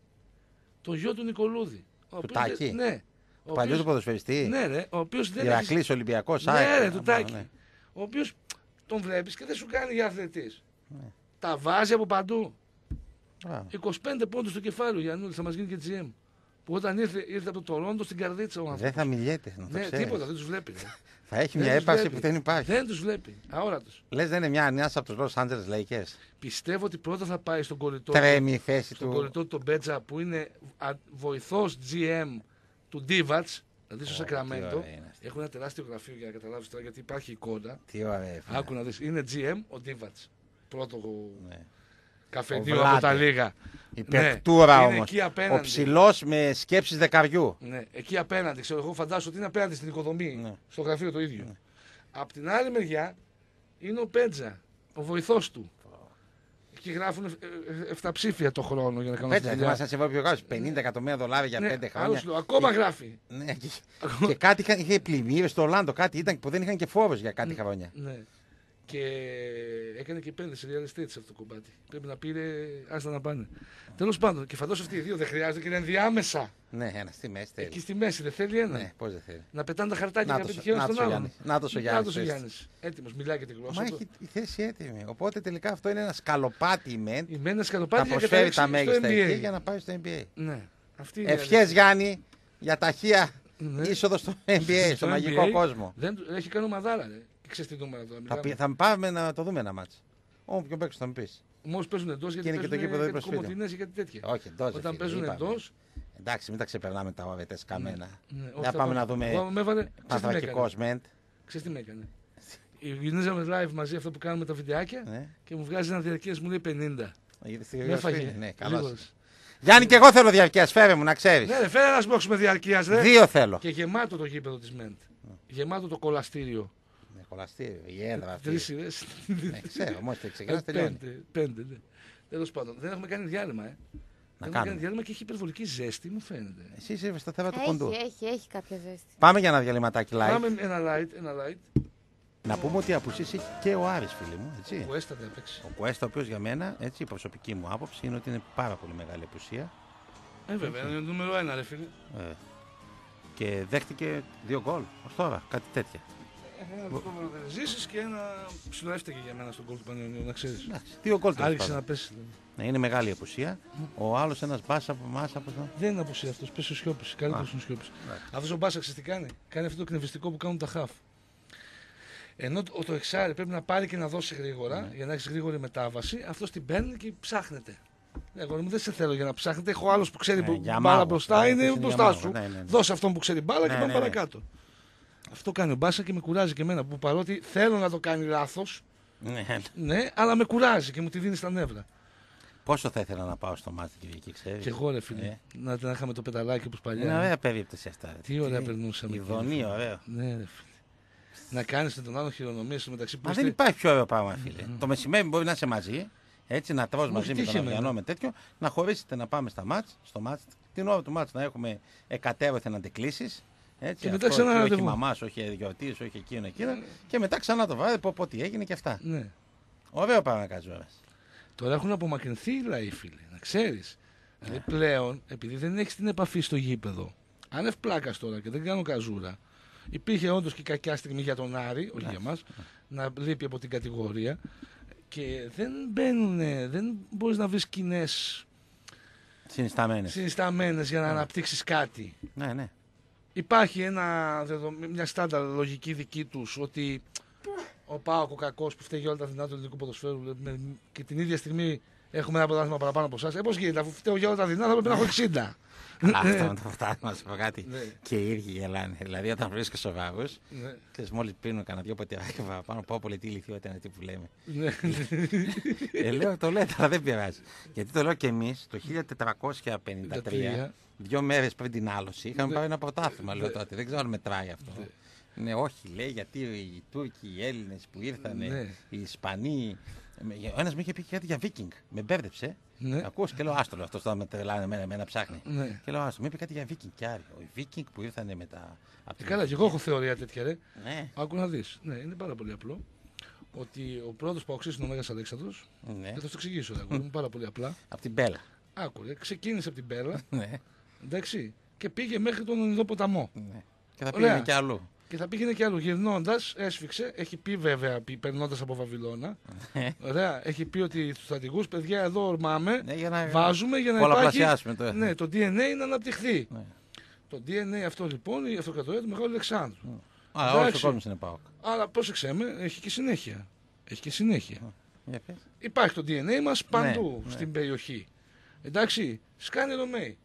Speaker 3: το γιο του Νικολούδη. Ο οποίος
Speaker 1: Τάκη?
Speaker 3: Ναι.
Speaker 1: Ο παλιός του ποδοσφαιριστή.
Speaker 3: Ναι, ρε, ο οποίος δεν έχει.
Speaker 1: Ηρακλής, Ολυμπιακός.
Speaker 3: Ναι, ρε, του
Speaker 1: ναι.
Speaker 3: Τάκη. Ο οποίος τον βλέπεις και δεν σου κάνει για αθλητής.
Speaker 1: Ναι.
Speaker 3: Τα βάζει από παντού.
Speaker 1: Μπράβο.
Speaker 3: 25 πόντους στο κεφάλι ο Γιαννούλης, θα μας γίνει και GM. Που όταν ήρθε από το Τορόντο στην καρδίτσα ο
Speaker 1: Δεν
Speaker 3: άνθρωπος.
Speaker 1: θα μιλιέται, να το
Speaker 3: Ναι,
Speaker 1: ξέρεις.
Speaker 3: τίποτα, δεν τους βλέπει. Ρε.
Speaker 1: Θα έχει
Speaker 3: Δεν
Speaker 1: μια
Speaker 3: τους
Speaker 1: έπαση
Speaker 3: βλέπει.
Speaker 1: που δεν υπάρχει.
Speaker 3: Δεν τους βλέπει. Αόρατος.
Speaker 1: Λες δεν είναι μια ανιάσα από τους Los Angeles Lakers.
Speaker 3: Πιστεύω ότι πρώτα θα πάει στον κολλητό.
Speaker 1: Τρέμει η θέση
Speaker 3: Στον
Speaker 1: του.
Speaker 3: κολλητό του τον Μπέτζα που είναι βοηθός GM του Divac, δηλαδή στο
Speaker 1: τι
Speaker 3: Σακραμέντο.
Speaker 1: ωραία είναι αυτή.
Speaker 3: Έχω ένα τεράστιο γραφείο για να καταλάβεις τώρα γιατί υπάρχει εικόνα.
Speaker 1: Τι ωραία. φίλε.
Speaker 3: Άκου να δεις. Είναι GM ο Divac. Πρώτο
Speaker 1: Ναι.
Speaker 3: καφενείο
Speaker 1: Ο
Speaker 3: από τα
Speaker 1: Βλάντε.
Speaker 3: λίγα.
Speaker 1: Η
Speaker 3: Ναι,
Speaker 1: παιχτούρα
Speaker 3: είναι
Speaker 1: όμως.
Speaker 3: εκεί
Speaker 1: Ο
Speaker 3: απέναντι.
Speaker 1: ψηλός με σκέψεις δεκαριού.
Speaker 3: Ναι, εκεί απέναντι. Ξέρω, εγώ φαντάζομαι ότι είναι απέναντι στην οικοδομή.
Speaker 1: Ναι.
Speaker 3: Στο γραφείο το ίδιο. Απ' την άλλη μεριά είναι ο Πέτζα, ο βοηθός του. Εκεί γράφουν 7 ψήφια το χρόνο για να κάνουν
Speaker 1: Πέτσα,
Speaker 3: αυτή τη
Speaker 1: θυμάσαι
Speaker 3: δουλειά.
Speaker 1: να σε βγάλει 50 εκατομμύρια δολάρια για 5 χρόνια.
Speaker 3: άλλος λέω, ακόμα γράφει.
Speaker 1: Ναι, και κάτι είχε πλημμύρες στο Ορλάντο, κάτι ήταν που δεν είχαν και φόρους για κάτι χρόνια.
Speaker 3: Ναι. Και έκανε και επένδυση σε real estate σε αυτό το κομμάτι. Πρέπει να πήρε, άστα να πάνε. Τέλος πάντων, και φαντάζομαι αυτοί οι δύο δεν χρειάζεται και είναι ενδιάμεσα.
Speaker 1: Ναι, ένα στη μέση
Speaker 3: Εκεί
Speaker 1: θέλει.
Speaker 3: στη μέση δεν θέλει ένα.
Speaker 1: Ναι, πώς δεν θέλει.
Speaker 3: Να πετάνε τα χαρτάκια και να
Speaker 1: Νάτος,
Speaker 3: πετυχαίνουν
Speaker 1: νάτος
Speaker 3: στον
Speaker 1: ο
Speaker 3: άλλον.
Speaker 1: Γιάννης. Νάτος ο Γιάννης,
Speaker 3: Νάτος ο
Speaker 1: πες.
Speaker 3: Γιάννης. Έτοιμος, μιλάει και τη γλώσσα
Speaker 1: Μα
Speaker 3: του.
Speaker 1: έχει η θέση έτοιμη. Οπότε τελικά αυτό είναι ένα σκαλοπάτι η μεν.
Speaker 3: Η Μένες
Speaker 1: Θα
Speaker 3: Σκαλοπάτη για
Speaker 1: προσφέρει
Speaker 3: καταλήξει
Speaker 1: τα
Speaker 3: στο
Speaker 1: μέγιστα εκεί
Speaker 3: NBA.
Speaker 1: για να πάει στο NBA.
Speaker 3: Ναι. Αυτή είναι η
Speaker 1: Ευχές
Speaker 3: αλήθεια.
Speaker 1: Γιάννη για ταχεία
Speaker 3: Ναι.
Speaker 1: είσοδο στο NBA, στο μαγικό
Speaker 3: NBA
Speaker 1: κόσμο.
Speaker 3: Έχει κάνει ομαδάρα, ρε. Και ξέρεις τι νούμερα τώρα.
Speaker 1: Θα πάμε να το δούμε ένα μάτς. Όποιον παίξει θα μου πεις.
Speaker 3: Μόλις παίζουν εντός γιατί
Speaker 1: είναι και το
Speaker 3: παίζουν
Speaker 1: γήπεδο
Speaker 3: κάτι
Speaker 1: δίπλα στο σπίτι.
Speaker 3: κομμωτινές ή κάτι τέτοια.
Speaker 1: Όχι, εντός.
Speaker 3: Όταν παίζουν εντός.
Speaker 1: Εντάξει, μην τα ξεπερνάμε τα οβετές καμένα.
Speaker 3: Ναι, όχι,
Speaker 1: Για
Speaker 3: θα
Speaker 1: πάμε να
Speaker 3: πάω.
Speaker 1: δούμε
Speaker 3: Εγώ με έβαλε. Ξέρεις τι με έκανε.
Speaker 1: Πανθρακικός μεντ.
Speaker 3: Ξέρεις τι με έκανε. Γυρίζαμε live μαζί αυτό που κάνουμε τα βιντεάκια
Speaker 1: Ναι.
Speaker 3: και μου βγάζει ένα διαρκείας μου λέει 50.
Speaker 1: Είδες
Speaker 3: Με έφαγε.
Speaker 1: Ναι, καλώς.
Speaker 3: Γρήγορος.
Speaker 1: Γιάννη, και εγώ θέλω διαρκείας, φέρε μου να ξέρεις.
Speaker 3: Ναι, ρε, φέρε ένα μπόξ με διαρκείας, ρε.
Speaker 1: 2 θέλω.
Speaker 3: Και γεμάτο το γήπεδο της ΜΕΝΤ. Γεμάτο το κολαστήριο.
Speaker 1: Ναι, κολαστήριο, η έδρα αυτή.
Speaker 3: 3 σειρές.
Speaker 1: Ναι, ξέρω, μόλις το ξεκινάς τελειώνει.
Speaker 3: 5, ναι. Τέλος πάντων, δεν έχουμε κάνει διάλειμμα,
Speaker 1: Να Να
Speaker 3: κάνει
Speaker 1: κάνουμε.
Speaker 3: διάλειμμα και έχει υπερβολική ζέστη, μου φαίνεται.
Speaker 1: Εσύ είσαι στα θέματα του κοντού.
Speaker 2: Έχει κάποια ζέστη.
Speaker 1: Πάμε για ένα διαλυματάκι live.
Speaker 3: Πάμε ένα light.
Speaker 1: Να πούμε ότι απουσίες έχει και ο Άρης, φίλοι μου. Έτσι.
Speaker 3: Κουέστα δεν έπαιξε.
Speaker 1: Ο Κουέστα, ο οποίος για μένα, έτσι, η προσωπική μου άποψη είναι ότι είναι πάρα πολύ μεγάλη απουσία.
Speaker 3: Βέβαια, είναι νούμερο 1, ρε φίλε.
Speaker 1: Και δέχτηκε 2 γκολ ως τώρα, κάτι τέτοια.
Speaker 3: Ένα δεκόμενο δεν ζήσεις και ένα ψιλοέφταιγε για μένα στον γκολ του Πανιωνίου, να ξέρεις.
Speaker 1: 2 γκολ τέλος
Speaker 3: Άρχισε
Speaker 1: πάντων.
Speaker 3: να πέσει.
Speaker 1: Ναι, είναι μεγάλη απουσία. Ο άλλος ένας μπάσα από εμάς.
Speaker 3: Δεν είναι απουσία αυτός, πέσει ο Σιώπης. Καλύτερος είναι ο Σιώπης. Αυτός ο Μπάσα ξέρεις τι κάνει. Κάνει αυτό το εκνευριστικό που κάνουν τα χαφ. Ενώ το εξάρι πρέπει να πάρει και να δώσει γρήγορα, για να έχει γρήγορη μετάβαση, αυτός την παίρνει και ψάχνεται. Εγώ δεν σε θέλω για να ψάχνετε. Έχω άλλος που ξέρει μπάλα μπροστά, είναι μπροστά σου. Δώσε αυτόν που ξέρει μπάλα και πάμε παρακάτω. Αυτό κάνει ο Μπάσα και με κουράζει και εμένα που παρότι θέλω να το κάνει λάθος, ναι, αλλά με κουράζει και μου τη δίνει στα νεύρα.
Speaker 1: Πόσο θα ήθελα να πάω στο μάτι Κυριακή, ξέρεις.
Speaker 3: Και εγώ ρε φίλε. Να είχαμε το πεταλάκι όπως παλιά.
Speaker 1: Είναι ωραία περίπτωση αυτά.
Speaker 3: Τι ωραία περνούσαμε.
Speaker 1: Ειδονή, ωραίο.
Speaker 3: Ναι, ρε φίλε. Να κάνεις τον άλλο χειρονομία στο μεταξύ που.
Speaker 1: Μα δεν υπάρχει πιο ωραίο πράγμα, φίλε. Το μεσημέρι μπορεί να είσαι μαζί, έτσι να τρως μαζί με τον Αυριανό με τέτοιο, να χωρίσετε να πάμε στο μάτς, την ώρα του μάτς να έχουμε εκατέρωθεν αντικλήσεις. Έτσι,
Speaker 3: και μετά ξανά
Speaker 1: όχι μαμάς, όχι γιορτής, όχι εκείνο. Και μετά ξανά το βράδυ πω τι έγινε και αυτά.
Speaker 3: Ναι.
Speaker 1: Ωραίο πράγμα κάτι ώρας.
Speaker 3: Τώρα έχουν απομακρυνθεί οι λαοί, φίλε, να ξέρεις. Δηλαδή πλέον, επειδή δεν έχεις την επαφή στο γήπεδο, αν ευπλάκας τώρα και δεν κάνω καζούρα, υπήρχε όντως και κακιά στιγμή για τον Άρη, όχι για μας, να λείπει από την κατηγορία και δεν μπαίνουν, δεν μπορείς να βρεις κοινές συνισταμένες για να αναπτύξεις κάτι.
Speaker 1: Ναι.
Speaker 3: Υπάρχει μια στάντα λογική δική τους ότι ο ΠΑΟΚ ο κακός που φταίει για όλα τα δεινά του ελληνικού ποδοσφαίρου και την ίδια στιγμή έχουμε ένα πρωτάθλημα παραπάνω από εσάς. Πώς γίνεται, αφού φταίω για όλα τα δεινά θα πρέπει να έχω 60.
Speaker 1: Αυτό με το πρωτάθλημα, να σου πω κάτι. Και οι ίδιοι γελάνε. Δηλαδή όταν βρίσκω σοβαρούς, μόλις πίνουν κανένα δυο ποτηράκια παραπάνω, πω πολύ τι ηλικιότητα είναι αυτή που λέμε. Λέω, το λέτε, αλλά δεν πειράζει. Γιατί το λέω και εμείς το 1453. 2 μέρες πριν την άλωση είχαμε πάρει ένα πρωτάθλημα, λέω τότε. Δεν ξέρω αν μετράει αυτό. Ναι, όχι, λέει, γιατί οι Τούρκοι, οι Έλληνες που ήρθαν, οι Ισπανοί. Ο ένας μου είχε πει κάτι για Βίκινγκ. Με μπέρδεψε. Ακούς και λέω, άστο, αυτό θα με τρελάνε, εμένα ψάχνει. Και λέω, άστο, μου είπε κάτι για Βίκινγκ και Άρη. Οι Βίκινγκ που ήρθαν μετά.
Speaker 3: Καλά, και εγώ έχω θεωρία τέτοια, ρε. Άκου να δεις. Ναι, είναι πάρα πολύ απλό. Ότι ο πρώτος παοξής είναι ο Μέγας Αλέξανδρος. Θα το εξηγήσω, είναι πάρα πολύ απλά.
Speaker 1: Από την Μπέλα.
Speaker 3: Άκουρε, ξεκίνησε από την Μπέλα. Εντάξει, και πήγε μέχρι τον Ινδό ποταμό.
Speaker 1: Και θα πήγαινε και αλλού.
Speaker 3: Και θα πήγαινε και αλλού. Γυρνώντας, έσφιξε. Έχει πει βέβαια, περνώντας από Βαβυλώνα. Ωραία, έχει πει ότι στους στρατηγούς, παιδιά, εδώ ορμάμε. Βάζουμε για να υπάρχει. Το DNA να αναπτυχθεί. Το DNA αυτό λοιπόν, η αυτοκρατορία του Μεγάλου Αλεξάνδρου.
Speaker 1: Αλλά όλος ο κόσμος είναι ΠΑΟΚ.
Speaker 3: Αλλά πρόσεξε με, έχει και συνέχεια. Υπάρχει το DNA μας παντού στην περιοχή. Εντάξει, σκάνε Ρωμαίοι.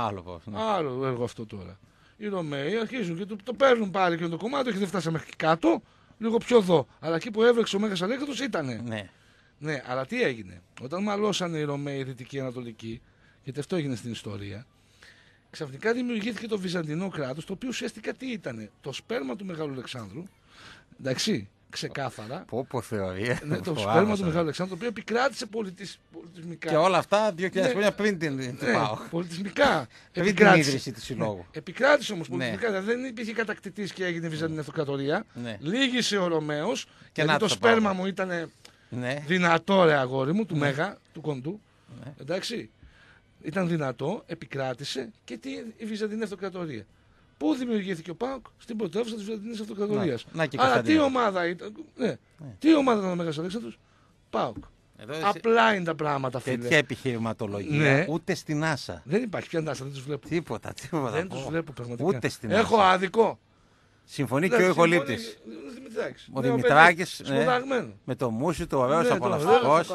Speaker 3: Άλλο έργο αυτό τώρα. Οι Ρωμαίοι αρχίζουν και το παίρνουν πάλι και το κομμάτι, όχι δεν φτάσαμε μέχρι κάτω, λίγο πιο εδώ. Αλλά εκεί που έβρεξε ο Μέγας Αλέξανδρος ήτανε. Ναι, αλλά τι έγινε. Όταν μαλώσανε οι Ρωμαίοι Δυτικοί Ανατολικοί, γιατί αυτό έγινε στην ιστορία, ξαφνικά δημιουργήθηκε το Βυζαντινό κράτος, το οποίο ουσιαστικά τι ήτανε. Το σπέρμα του Μεγάλου Αλεξάνδρου, εντάξει, ξεκάθαρα.
Speaker 1: Πω θεωρία.
Speaker 3: Ναι, το σπέρμα του Μεγάλου Αλεξάνδρου, το οποίο επικράτησε πολιτισμικά.
Speaker 1: Και όλα αυτά 2.000 χρόνια πριν την ΠΑΟΚ.
Speaker 3: Πολιτισμικά.
Speaker 1: Πριν την ίδρυση του συλλόγου.
Speaker 3: Επικράτησε όμως πολιτισμικά. Δηλαδή δεν υπήρχε κατακτητής και έγινε Βυζαντινή Αυτοκρατορία. Λύγησε ο Ρωμαίος. Γιατί το σπέρμα μου ήταν δυνατό, ρε αγόρι μου, του Μέγα, του Κοντού. Εντάξει. Ήταν δυνατό, επικράτησε και η Βυζαντινή Αυτοκρατορία. Πού δημιουργήθηκε ο ΠΑΟΚ? Στην πρωτεύουσα της Βυζαντινής Αυτοκρατορίας.
Speaker 1: Αλλά
Speaker 3: τι ομάδα ήταν? Τι ομάδα ήταν ο Μέγας Αλέξανδρος? ΠΑΟΚ. Απλά είναι τα πράγματα, φίλε.
Speaker 1: Τέτοια επιχειρηματολογία ούτε στην Άσα.
Speaker 3: Δεν υπάρχει πια Άσα, δεν τους βλέπω.
Speaker 1: Τίποτα.
Speaker 3: Δεν τους βλέπω πραγματικά.
Speaker 1: Ούτε στην Άσα.
Speaker 3: Έχω άδικο.
Speaker 1: Συμφωνεί και ο Ιχολήπτης. Ο Δημητράκης με το μουσι του, ωραίος απολαυστικός.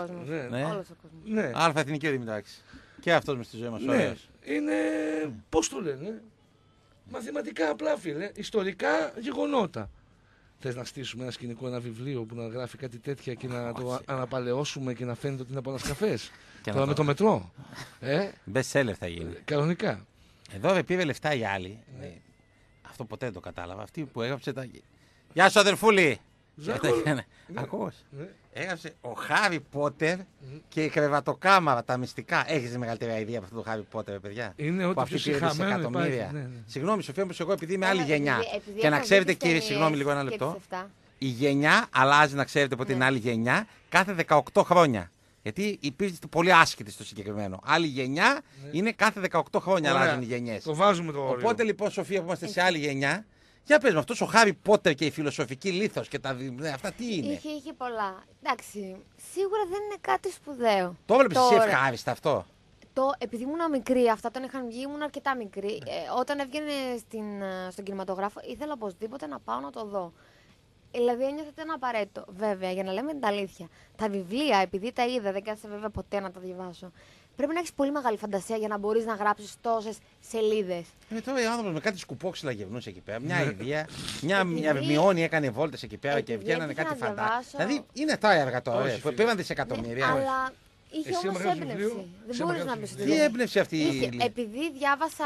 Speaker 1: Αλφα εθνική ο Δημητράκης. Και αυτός με στη ζωή μας ωραίος.
Speaker 3: Είναι, πώς το λένε, μαθηματικά απλά, φίλε, ιστορικά γεγονότα. Θες να στήσουμε ένα σκηνικό, ένα βιβλίο που να γράφει κάτι τέτοια και να το αναπαλαιώσουμε και να φαίνεται ότι είναι από ανασκαφές? Τώρα με το μετρό.
Speaker 1: Best seller θα γίνει.
Speaker 3: Κανονικά.
Speaker 1: Εδώ πήρε λεφτά οι άλλοι. Αυτό ποτέ δεν το κατάλαβα. Αυτή που έγραψε τα. Γεια σου, αδερφούλη! Ακούς. Έγραψε ο Χάρι Πότερ και η κρεβατοκάμαρα, τα μυστικά. Έχεις μεγαλύτερη ιδέα από αυτό το Χάρι Πότερ, παιδιά?
Speaker 3: Είναι ό,τι πιο συγχαμένο υπάρχει.
Speaker 1: Συγγνώμη, Σοφία μου, εγώ επειδή είμαι άλλη γενιά. Και να ξέρετε, κύριε, συγγνώμη λίγο ένα λεπτό. Η γενιά αλλάζει, να ξέρετε, από την άλλη γενιά κάθε 18 χρόνια. Γιατί υπήρχε πολύ άσχετη στο συγκεκριμένο. Άλλη γενιά είναι κάθε 18 χρόνια αλλάζουν οι γενιές.
Speaker 3: Το βάζουμε το όριο.
Speaker 1: Οπότε λοιπόν, Σοφία, που είμαστε σε άλλη γενιά, για πες μου, αυτός ο Χάρι Πότερ και η φιλοσοφική λίθος και αυτά τι είναι?
Speaker 2: Είχε πολλά. Εντάξει, σίγουρα δεν είναι κάτι σπουδαίο.
Speaker 1: Το έβλεπες εσύ ευχάριστα αυτό?
Speaker 2: Επειδή ήμουν μικρή, αυτά τον είχαν βγει, ήμουν αρκετά μικρή. Όταν έβγαινε στον κινηματογράφο, ήθελα οπωσδήποτε να πάω να το δω. Δηλαδή ένιωθα ότι ήταν απαραίτητο. Βέβαια, για να λέμε την αλήθεια, τα βιβλία, επειδή τα είδα, δεν κάθισα βέβαια ποτέ να τα διαβάσω. Πρέπει να έχεις πολύ μεγάλη φαντασία για να μπορείς να γράψεις τόσες σελίδες.
Speaker 1: Τώρα ο άνθρωπος με κάτι σκουπόξυλα γευνούσε εκεί πέρα. Μια ιδέα, μια Ερμιόνη έκανε βόλτες εκεί πέρα και βγαίνανε κάτι φαντάσματα. Δηλαδή είναι τα έργα τώρα που πήραν δισεκατομμύρια.
Speaker 2: Αλλά είχε όμως έμπνευση. Δεν μπορείς να πεις.
Speaker 1: Τι έμπνευση αυτή?
Speaker 2: Επειδή διάβασα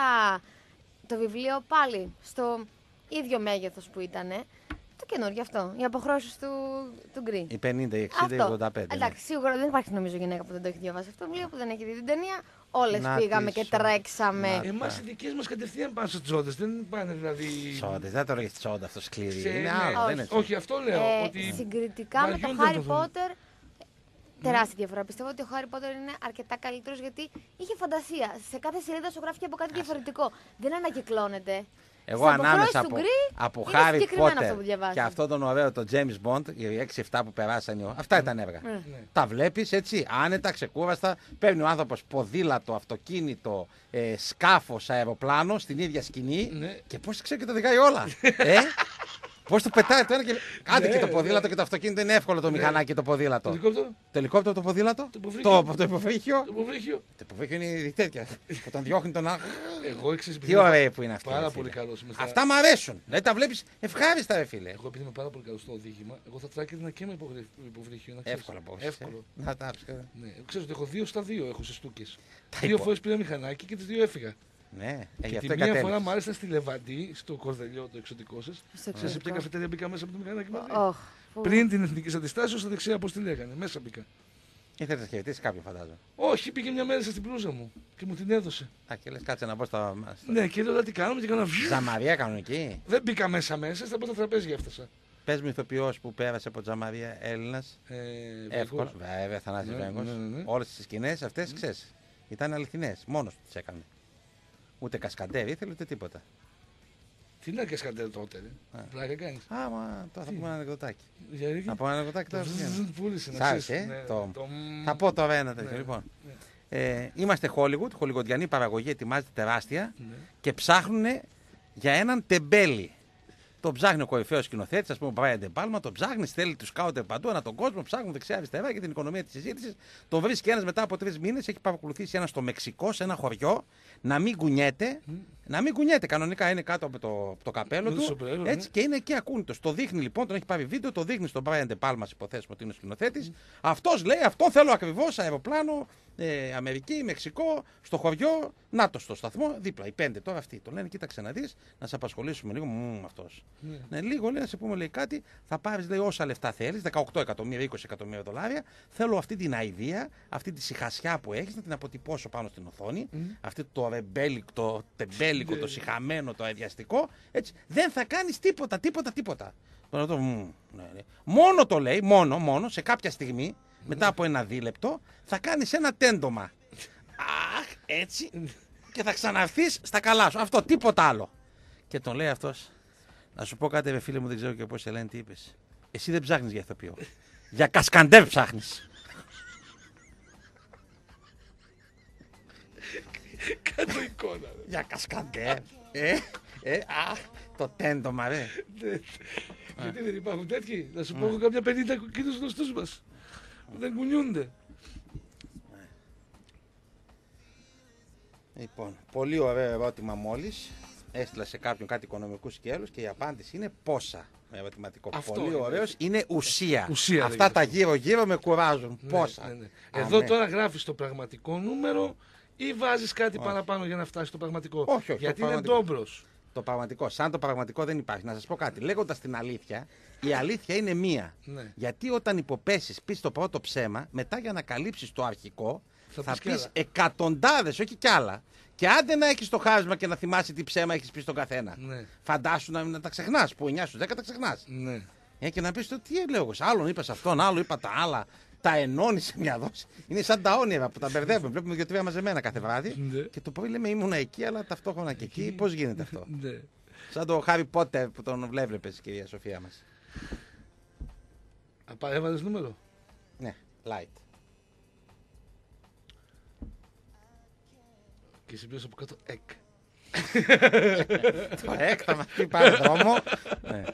Speaker 2: το βιβλίο πάλι στο ίδιο μέγεθος που ήταν. Το καινούργιο αυτό. Οι αποχρώσεις του Γκρι.
Speaker 1: Οι 50, οι 60, οι 85.
Speaker 2: Εντάξει, σίγουρα δεν υπάρχει νομίζω γυναίκα που δεν το έχει διαβάσει αυτό το βιβλίο, που δεν έχει δει την ταινία. Όλες πήγαμε και τρέξαμε.
Speaker 3: Εμάς οι δικές μας κατευθείαν πάνε στους τσόντες. Δεν πάνε δηλαδή.
Speaker 1: Τσόντες, δεν το λέγεις τσόντα αυτό σκληρή. Είναι άλλο.
Speaker 3: Όχι, αυτό λέω.
Speaker 2: Συγκριτικά με το Χάρι Πότερ. Τεράστια διαφορά. Πιστεύω ότι ο Χάρι Πότερ είναι αρκετά καλύτερος γιατί είχε φαντασία. Σε κάθε σελίδα σου γράφει από κάτι διαφορετικό. Δεν ανακυκλώνεται.
Speaker 1: Εγώ ανάμεσα από Χάρι Πότερ και αυτό τον ωραίο το James Bond, οι 6-7 που περάσαν, αυτά ήταν έργα. Τα βλέπεις έτσι, άνετα, ξεκούραστα. Παίρνει ο άνθρωπος ποδήλατο, αυτοκίνητο, σκάφος, αεροπλάνο στην ίδια σκηνή και πώς ξέρει και τα οδηγάει όλα. Πώς το πετάει το ένα και. Άντε και το ποδήλατο και το αυτοκίνητο είναι εύκολο το μηχανάκι, το ποδήλατο. Το ελικόπτερο, το ποδήλατο. Το υποβρύχιο. Το υποβρύχιο είναι τέτοια. Που τον διώχνει τον άλλο. Τι ωραία που είναι αυτό.
Speaker 3: Πάρα πολύ καλό.
Speaker 1: Αυτά μου αρέσουν. Δηλαδή τα βλέπει ευχάριστα, ρε φίλε.
Speaker 3: Εγώ επειδή είμαι πάρα πολύ καλό στο οδήγημα, εγώ θα τράκαινα και με υποβρύχιο.
Speaker 1: Εύκολο. Να τα ψάχνω.
Speaker 3: Ξέρω ότι έχω 2 στα 2 έχω σε στούκες. 2 φορές πήρα μηχανάκι και τις 2 έφυγα.
Speaker 1: Ναι,
Speaker 3: και τη μία φορά μάλιστα στη Λεβαντή, στο κορδελιό το εξωτικό σας. Σε ποια καφετέρια μπήκα μέσα από το μηχανάκι μαζί. Πριν την Εθνική Αντιστάσεως, στα δεξιά πώς τη λέγανε. Μέσα μπήκα.
Speaker 1: Ήθελε να χαιρετήσει κάποιον, φαντάζομαι.
Speaker 3: Όχι, πήγε μια μέρα στην πλούζα μου και μου την έδωσε.
Speaker 1: Α, και λες κάτσε να μπω στα.
Speaker 3: Ναι, και λέω τι κάνουμε και έκανα βγει.
Speaker 1: Ζαμαρία κανονική.
Speaker 3: Δεν μπήκα μέσα, στα πρώτα τραπέζια έφτασα.
Speaker 1: Πες μου ηθοποιός που πέρασε από Τζαμαρία Έλληνας. Εύκολο. Βέβαια, Θανάσης Βέγκος. Όλες τις σκηνές αυτές ξέρεις. Ήταν αληθινές. Μόνος του τις έκανε. Ούτε κασκαντέρ ήθελε ούτε τίποτα.
Speaker 3: Τι είναι κασκαντέρ τότε, πλάκα κάνεις.
Speaker 1: Μα τώρα θα πούμε ένα ανεκδοτάκι.
Speaker 3: Γιατί?
Speaker 1: Θα πούμε ένα ανεκδοτάκι τώρα.
Speaker 3: Πούλησε να
Speaker 1: ξέρεις. Θα πω τώρα ένα τέτοιο. Λοιπόν. Είμαστε Hollywood, χολιγοντιανή παραγωγή ετοιμάζεται τεράστια και ψάχνουν για έναν τεμπέλη. Τον ψάχνει ο κορυφαίος σκηνοθέτης, ας πούμε ο Brian De Palma, τον ψάχνει, στέλνει τους σκάουτερ παντού, ανά τον κόσμο, ψάχνουν δεξιά-αριστερά για την οικονομία της συζήτησης. Τον βρίσκει ένας μετά από 3 μήνες, έχει παρακολουθήσει ένα στο Μεξικό, σε ένα χωριό, να μην κουνιέται. Να μην κουνιέται, κανονικά είναι κάτω από το καπέλο του. Έτσι, και είναι εκεί ακούνητος. Το δείχνει λοιπόν, τον έχει πάρει βίντεο, το δείχνει στον Brian De Palma, υποθέσουμε ότι είναι ο σκηνοθέτης. Αυτός λέει: αυτό θέλω ακριβώς, αεροπλάνο, Αμερική, Μεξικό, στο χωριό, να το στο σταθμό, δίπλα. Οι 5 τώρα αυτοί. Το λένε: κοίταξε να δεις, να σε απασχολήσουμε λίγο. Αυτός. Ναι, λίγο λέει, να σε πούμε λέει κάτι, θα πάρεις λέει όσα λεφτά θέλεις, 18 εκατομμύρια, 20 εκατομμύρια δολάρια. Θέλω αυτή την αηδία, αυτή τη σιχασιά που έχεις, να την αποτυπώσω πάνω στην οθόνη. Αυτή το τεμπέλικο, το σιχαμένο, το αειδιαστικό. Έτσι, δεν θα κάνεις τίποτα. Μόνο το λέει, μόνο σε κάποια στιγμή, μετά από ένα δίλεπτο, θα κάνεις ένα τέντομα. Αχ, έτσι. Και θα ξαναρθείς στα καλά σου. Αυτό, τίποτα άλλο. Και τον λέει αυτός: να σου πω κάτι, ρε φίλε μου, δεν ξέρω και πώς σε λένε, τι είπες. Εσύ δεν ψάχνεις για ηθοποιό. Για κασκαντέρ ψάχνεις.
Speaker 3: Κάτω εικόνα.
Speaker 1: Για κασκαντέρ. Το τέντομα, ρε.
Speaker 3: Γιατί δεν υπάρχουν τέτοιοι. Να σου πω, έχω κάποια 50 κοκκίνους γνωστούς μας. Δεν κουνιούνται.
Speaker 1: Λοιπόν, πολύ ωραίο ερώτημα μόλις. Έστειλα σε κάποιον κάτι οικονομικού σκέλους και η απάντηση είναι πόσα. Ερωτηματικό. Πολύ ωραίος. Είναι ουσία. Αυτά τα γύρω-γύρω με κουράζουν. Πόσα.
Speaker 3: Εδώ τώρα γράφεις το πραγματικό νούμερο ή βάζεις κάτι παραπάνω για να φτάσει στο πραγματικό.
Speaker 1: Όχι,
Speaker 3: γιατί είναι ντόμπρος.
Speaker 1: Το πραγματικό. Σαν το πραγματικό δεν υπάρχει. Να σας πω κάτι. Λέγοντας την αλήθεια, η αλήθεια είναι μία.
Speaker 3: Ναι.
Speaker 1: Γιατί όταν υποπέσεις, πεις το πρώτο ψέμα, μετά για να καλύψεις το αρχικό, θα
Speaker 3: πεις κι
Speaker 1: πεις
Speaker 3: άλλα.
Speaker 1: εκατοντάδες, όχι κι άλλα. Και άντε να έχεις το χάρισμα και να θυμάσαι τι ψέμα έχεις πει στον καθένα.
Speaker 3: Ναι.
Speaker 1: Φαντάσου να τα ξεχνάς. Που 9 στους 10 τα ξεχνάς.
Speaker 3: Ναι.
Speaker 1: Και να πεις τι λέω. Άλλον είπα σε αυτόν, άλλο είπα τα άλλα. Τα ενώνει σε μια δόση. Είναι σαν τα όνειρα που τα μπερδεύουμε. Βλέπουμε 2-3 μαζεμένα κάθε βράδυ.
Speaker 3: Ναι.
Speaker 1: Και το πρωί λέμε ήμουνα εκεί, αλλά ταυτόχρονα και εκεί. Πώς γίνεται αυτό.
Speaker 3: Ναι.
Speaker 1: Σαν το Χάρι Πότερ που τον βλέπεις, κυρία Σοφία μας.
Speaker 3: Έβαλες νούμερο.
Speaker 1: Ναι, light.
Speaker 3: Και συμπλήρωσε από κάτω εκ.
Speaker 1: Το εκ θα μας πει πάρε δρόμο. Ναι.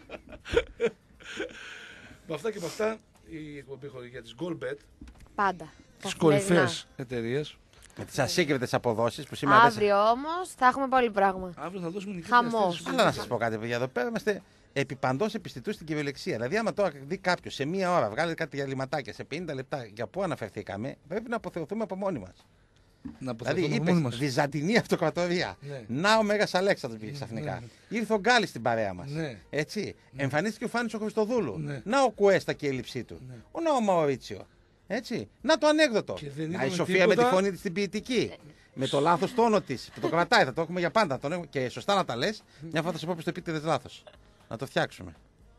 Speaker 3: Με αυτά και με αυτά η εκπομπή χορηγία της Goldbet,
Speaker 2: Πάντα.
Speaker 3: τις
Speaker 2: Καθημερινά.
Speaker 3: κορυφαίες εταιρείες.
Speaker 1: Με τις ασύγκριτες αποδόσεις που σήμερα δεν
Speaker 2: Αύριο όμως θα έχουμε πολύ πράγμα.
Speaker 3: Αύριο θα δώσουμε νικητές.
Speaker 2: Χαμός.
Speaker 1: Αλλά να σας πω κάτι, παιδιά. Εδώ πέρα είμαστε επιπαντός επιστητούς στην κυριολεξία. Δηλαδή, άμα τώρα δει κάποιο σε μία ώρα βγάλει κάτι διαλυματάκια σε 50 λεπτά για πού αναφερθήκαμε, πρέπει να αποθεωθούμε από μόνοι μας.
Speaker 3: Να
Speaker 1: Δηλαδή,
Speaker 3: αποθεθούμε
Speaker 1: είπε
Speaker 3: μόνοι μας.
Speaker 1: Βυζαντινή Αυτοκρατορία.
Speaker 3: Ναι.
Speaker 1: Να ο Μέγας Αλέξανδρος βγήκε ξαφνικά. Ήρθε ο Γκάλης στην παρέα μας.
Speaker 3: Ναι.
Speaker 1: Έτσι. Εμφανίστηκε ο Φάνης ο Χριστοδούλου.
Speaker 3: Ναι.
Speaker 1: Να ο Κουέστα και η έλλειψή του. Να ο Μαουρίτσιο. Έτσι. Να το ανέκδοτο.
Speaker 3: Και δεν
Speaker 1: Να η
Speaker 3: είπαμε
Speaker 1: Σοφία με τη
Speaker 3: τίποτα.
Speaker 1: φωνή της την ποιητική. Με το λάθος τόνο της. Που το κρατάει, θα το έχουμε για πάντα. Και σωστά να τα λες. Μια φορά θα σου πω πως το επίτηδες λάθος. Να το φτιάξουμε.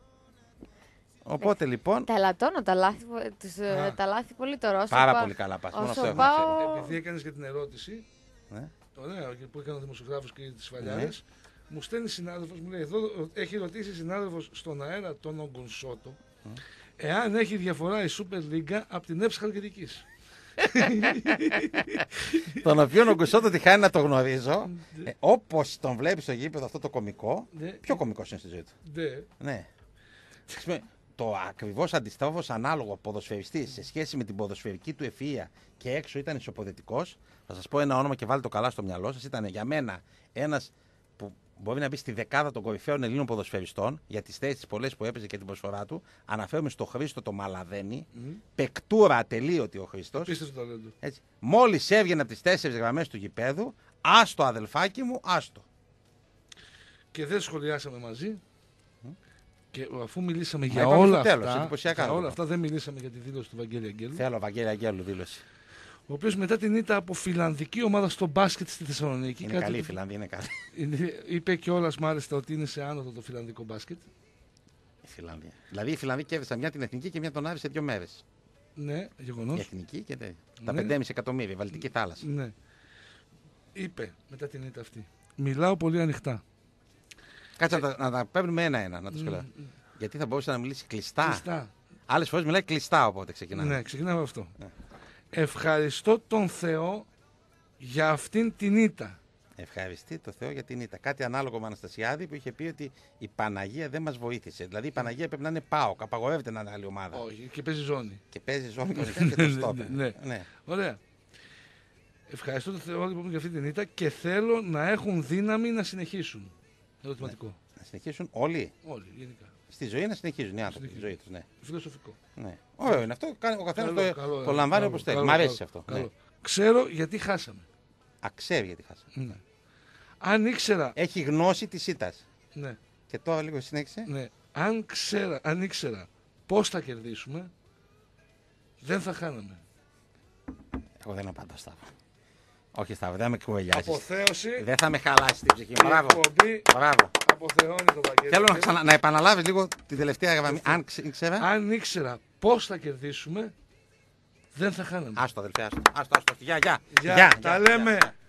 Speaker 1: Οπότε λοιπόν.
Speaker 2: Τα ελαττώνω τα λάθη πολύ τώρα.
Speaker 1: Πάρα πολύ καλά πας. Μόνο
Speaker 2: Όσο
Speaker 1: αυτό έχουμε να ξέρουμε.
Speaker 2: πάω...
Speaker 3: Επειδή έκανες και την ερώτηση,
Speaker 1: Ναι.
Speaker 3: ωραία, που έκανε ο δημοσιογράφος και τις Φαλιάρες, μου στέλνει συνάδελφος, μου λέει: εδώ έχει ρωτήσει συνάδελφος στον αέρα τον Ογκονσότο, εάν έχει διαφορά η Super League από την ΕΠΣ Χαλκιδικής.
Speaker 1: Τον οποίο ο Γκουσότο τη χάνει να το γνωρίζω. Όπως τον βλέπει στο γήπεδο αυτό το κωμικό.
Speaker 3: Ναι.
Speaker 1: Πιο κωμικός είναι στη ζωή του.
Speaker 3: Ναι.
Speaker 1: Ναι. Το ακριβώς αντιστρόφως ανάλογο ποδοσφαιριστής σε σχέση με την ποδοσφαιρική του ευφυΐα και έξω ήταν ισοποδετικός. Θα σας πω ένα όνομα και βάλτε το καλά στο μυαλό σας. Ήταν για μένα ένας που μπορεί να μπει στη δεκάδα των κορυφαίων Ελλήνων ποδοσφαιριστών για τις θέσεις πολλές που έπαιζε και την προσφορά του. Αναφέρομαι στο Χρήστο το Μαλαδένη. Πεκτούρα ατελείωτη ο Χρήστος.
Speaker 3: Πίστευτο ταλέντο.
Speaker 1: Έτσι. Μόλις έβγαινε από τις 4 γραμμές του γηπέδου, άστο αδελφάκι μου, άστο.
Speaker 3: Και δεν σχολιάσαμε μαζί. Και αφού μιλήσαμε
Speaker 1: Μα
Speaker 3: για
Speaker 1: είπαμε
Speaker 3: όλα
Speaker 1: στο τέλος,
Speaker 3: αυτά,
Speaker 1: εντυπωσιακά,
Speaker 3: για όλα
Speaker 1: λοιπόν.
Speaker 3: αυτά, δεν μιλήσαμε για τη δήλωση του Βαγγέλη Αγγέλου.
Speaker 1: Θέλω Βαγγέλη Αγγέλου δήλωση.
Speaker 3: Ο οποίος μετά την ήττα από φιλανδική ομάδα στο μπάσκετ στη Θεσσαλονίκη.
Speaker 1: Είναι καλή η Φιλανδία, είναι καλή.
Speaker 3: Είπε κιόλας μάλιστα ότι είναι σε άνοδο το φιλανδικό μπάσκετ.
Speaker 1: Η Φιλανδία. Δηλαδή οι Φιλανδοί κέρδισαν μια την εθνική και μια τον Άρη σε 2 μέρες.
Speaker 3: Ναι,
Speaker 1: Η
Speaker 3: γεγονός.
Speaker 1: εθνική και τα
Speaker 3: Ναι.
Speaker 1: 5,5 εκατομμύρια, η Βαλτική θάλασσα.
Speaker 3: Ναι. Είπε μετά την ήττα αυτή: μιλάω πολύ ανοιχτά.
Speaker 1: Κάτσε να τα παίρνουμε ένα-ένα, να το σχολιάσω. Γιατί θα μπορούσε να μιλήσει κλειστά.
Speaker 3: Κλειστά.
Speaker 1: Άλλες φορές μιλάει κλειστά, οπότε ξεκινάμε.
Speaker 3: Ναι, ξεκινάμε από αυτό.
Speaker 1: Ναι.
Speaker 3: Ευχαριστώ τον Θεό για αυτήν την ήττα.
Speaker 1: Ευχαριστεί το Θεό για την ήττα. Κάτι ανάλογο με Αναστασιάδη που είχε πει ότι η Παναγία δεν μας βοήθησε. Δηλαδή η Παναγία πρέπει να είναι ΠΑΟΚ, απαγορεύεται να είναι άλλη ομάδα.
Speaker 3: Όχι, και παίζει ζώνη.
Speaker 1: Και παίζει ζώνη και το στόπερ.
Speaker 3: Ναι.
Speaker 1: Ναι.
Speaker 3: Ωραία. Ευχαριστώ τον Θεό λοιπόν για αυτή την ήττα και θέλω να έχουν δύναμη να συνεχίσουν. Ερωτηματικό.
Speaker 1: Να συνεχίσουν όλοι.
Speaker 3: Όλοι, γενικά.
Speaker 1: Στη ζωή να συνεχίζουν οι άνθρωποι. Τη ζωή τους, ναι.
Speaker 3: Φιλοσοφικό.
Speaker 1: Ναι. Ωραίο είναι αυτό. Ο καθένας
Speaker 3: Καλό,
Speaker 1: το λαμβάνει όπως θέλει. Μ' αρέσει αυτό.
Speaker 3: καλό.
Speaker 1: Ναι.
Speaker 3: Ξέρω γιατί χάσαμε.
Speaker 1: Αξέρει γιατί χάσαμε.
Speaker 3: Ναι. Αν ήξερα.
Speaker 1: Έχει γνώση της ήττας.
Speaker 3: Ναι,
Speaker 1: Και τώρα λίγο συνέχισε.
Speaker 3: ναι. Αν ήξερα πώς θα κερδίσουμε, δεν θα χάναμε.
Speaker 1: Εγώ δεν απαντώ, Σταύρο. Όχι, Σταύρο, δεν με κουβελιάζεις.
Speaker 3: Αποθέωση.
Speaker 1: Δεν θα με χαλάσει την ψυχή μου.
Speaker 3: Η
Speaker 1: Μπράβο.
Speaker 3: εκπομπή
Speaker 1: Μπράβο.
Speaker 3: αποθεώνει το Βαγγέλη.
Speaker 1: Θέλω να επαναλάβεις λίγο την τελευταία γραμμή. Αν ήξερα.
Speaker 3: Αν ήξερα πώς θα κερδίσουμε, δεν θα χάναμε.
Speaker 1: Άστο, αδελφέ, άστο. Γεια, γεια.
Speaker 3: Γεια, τα λέμε.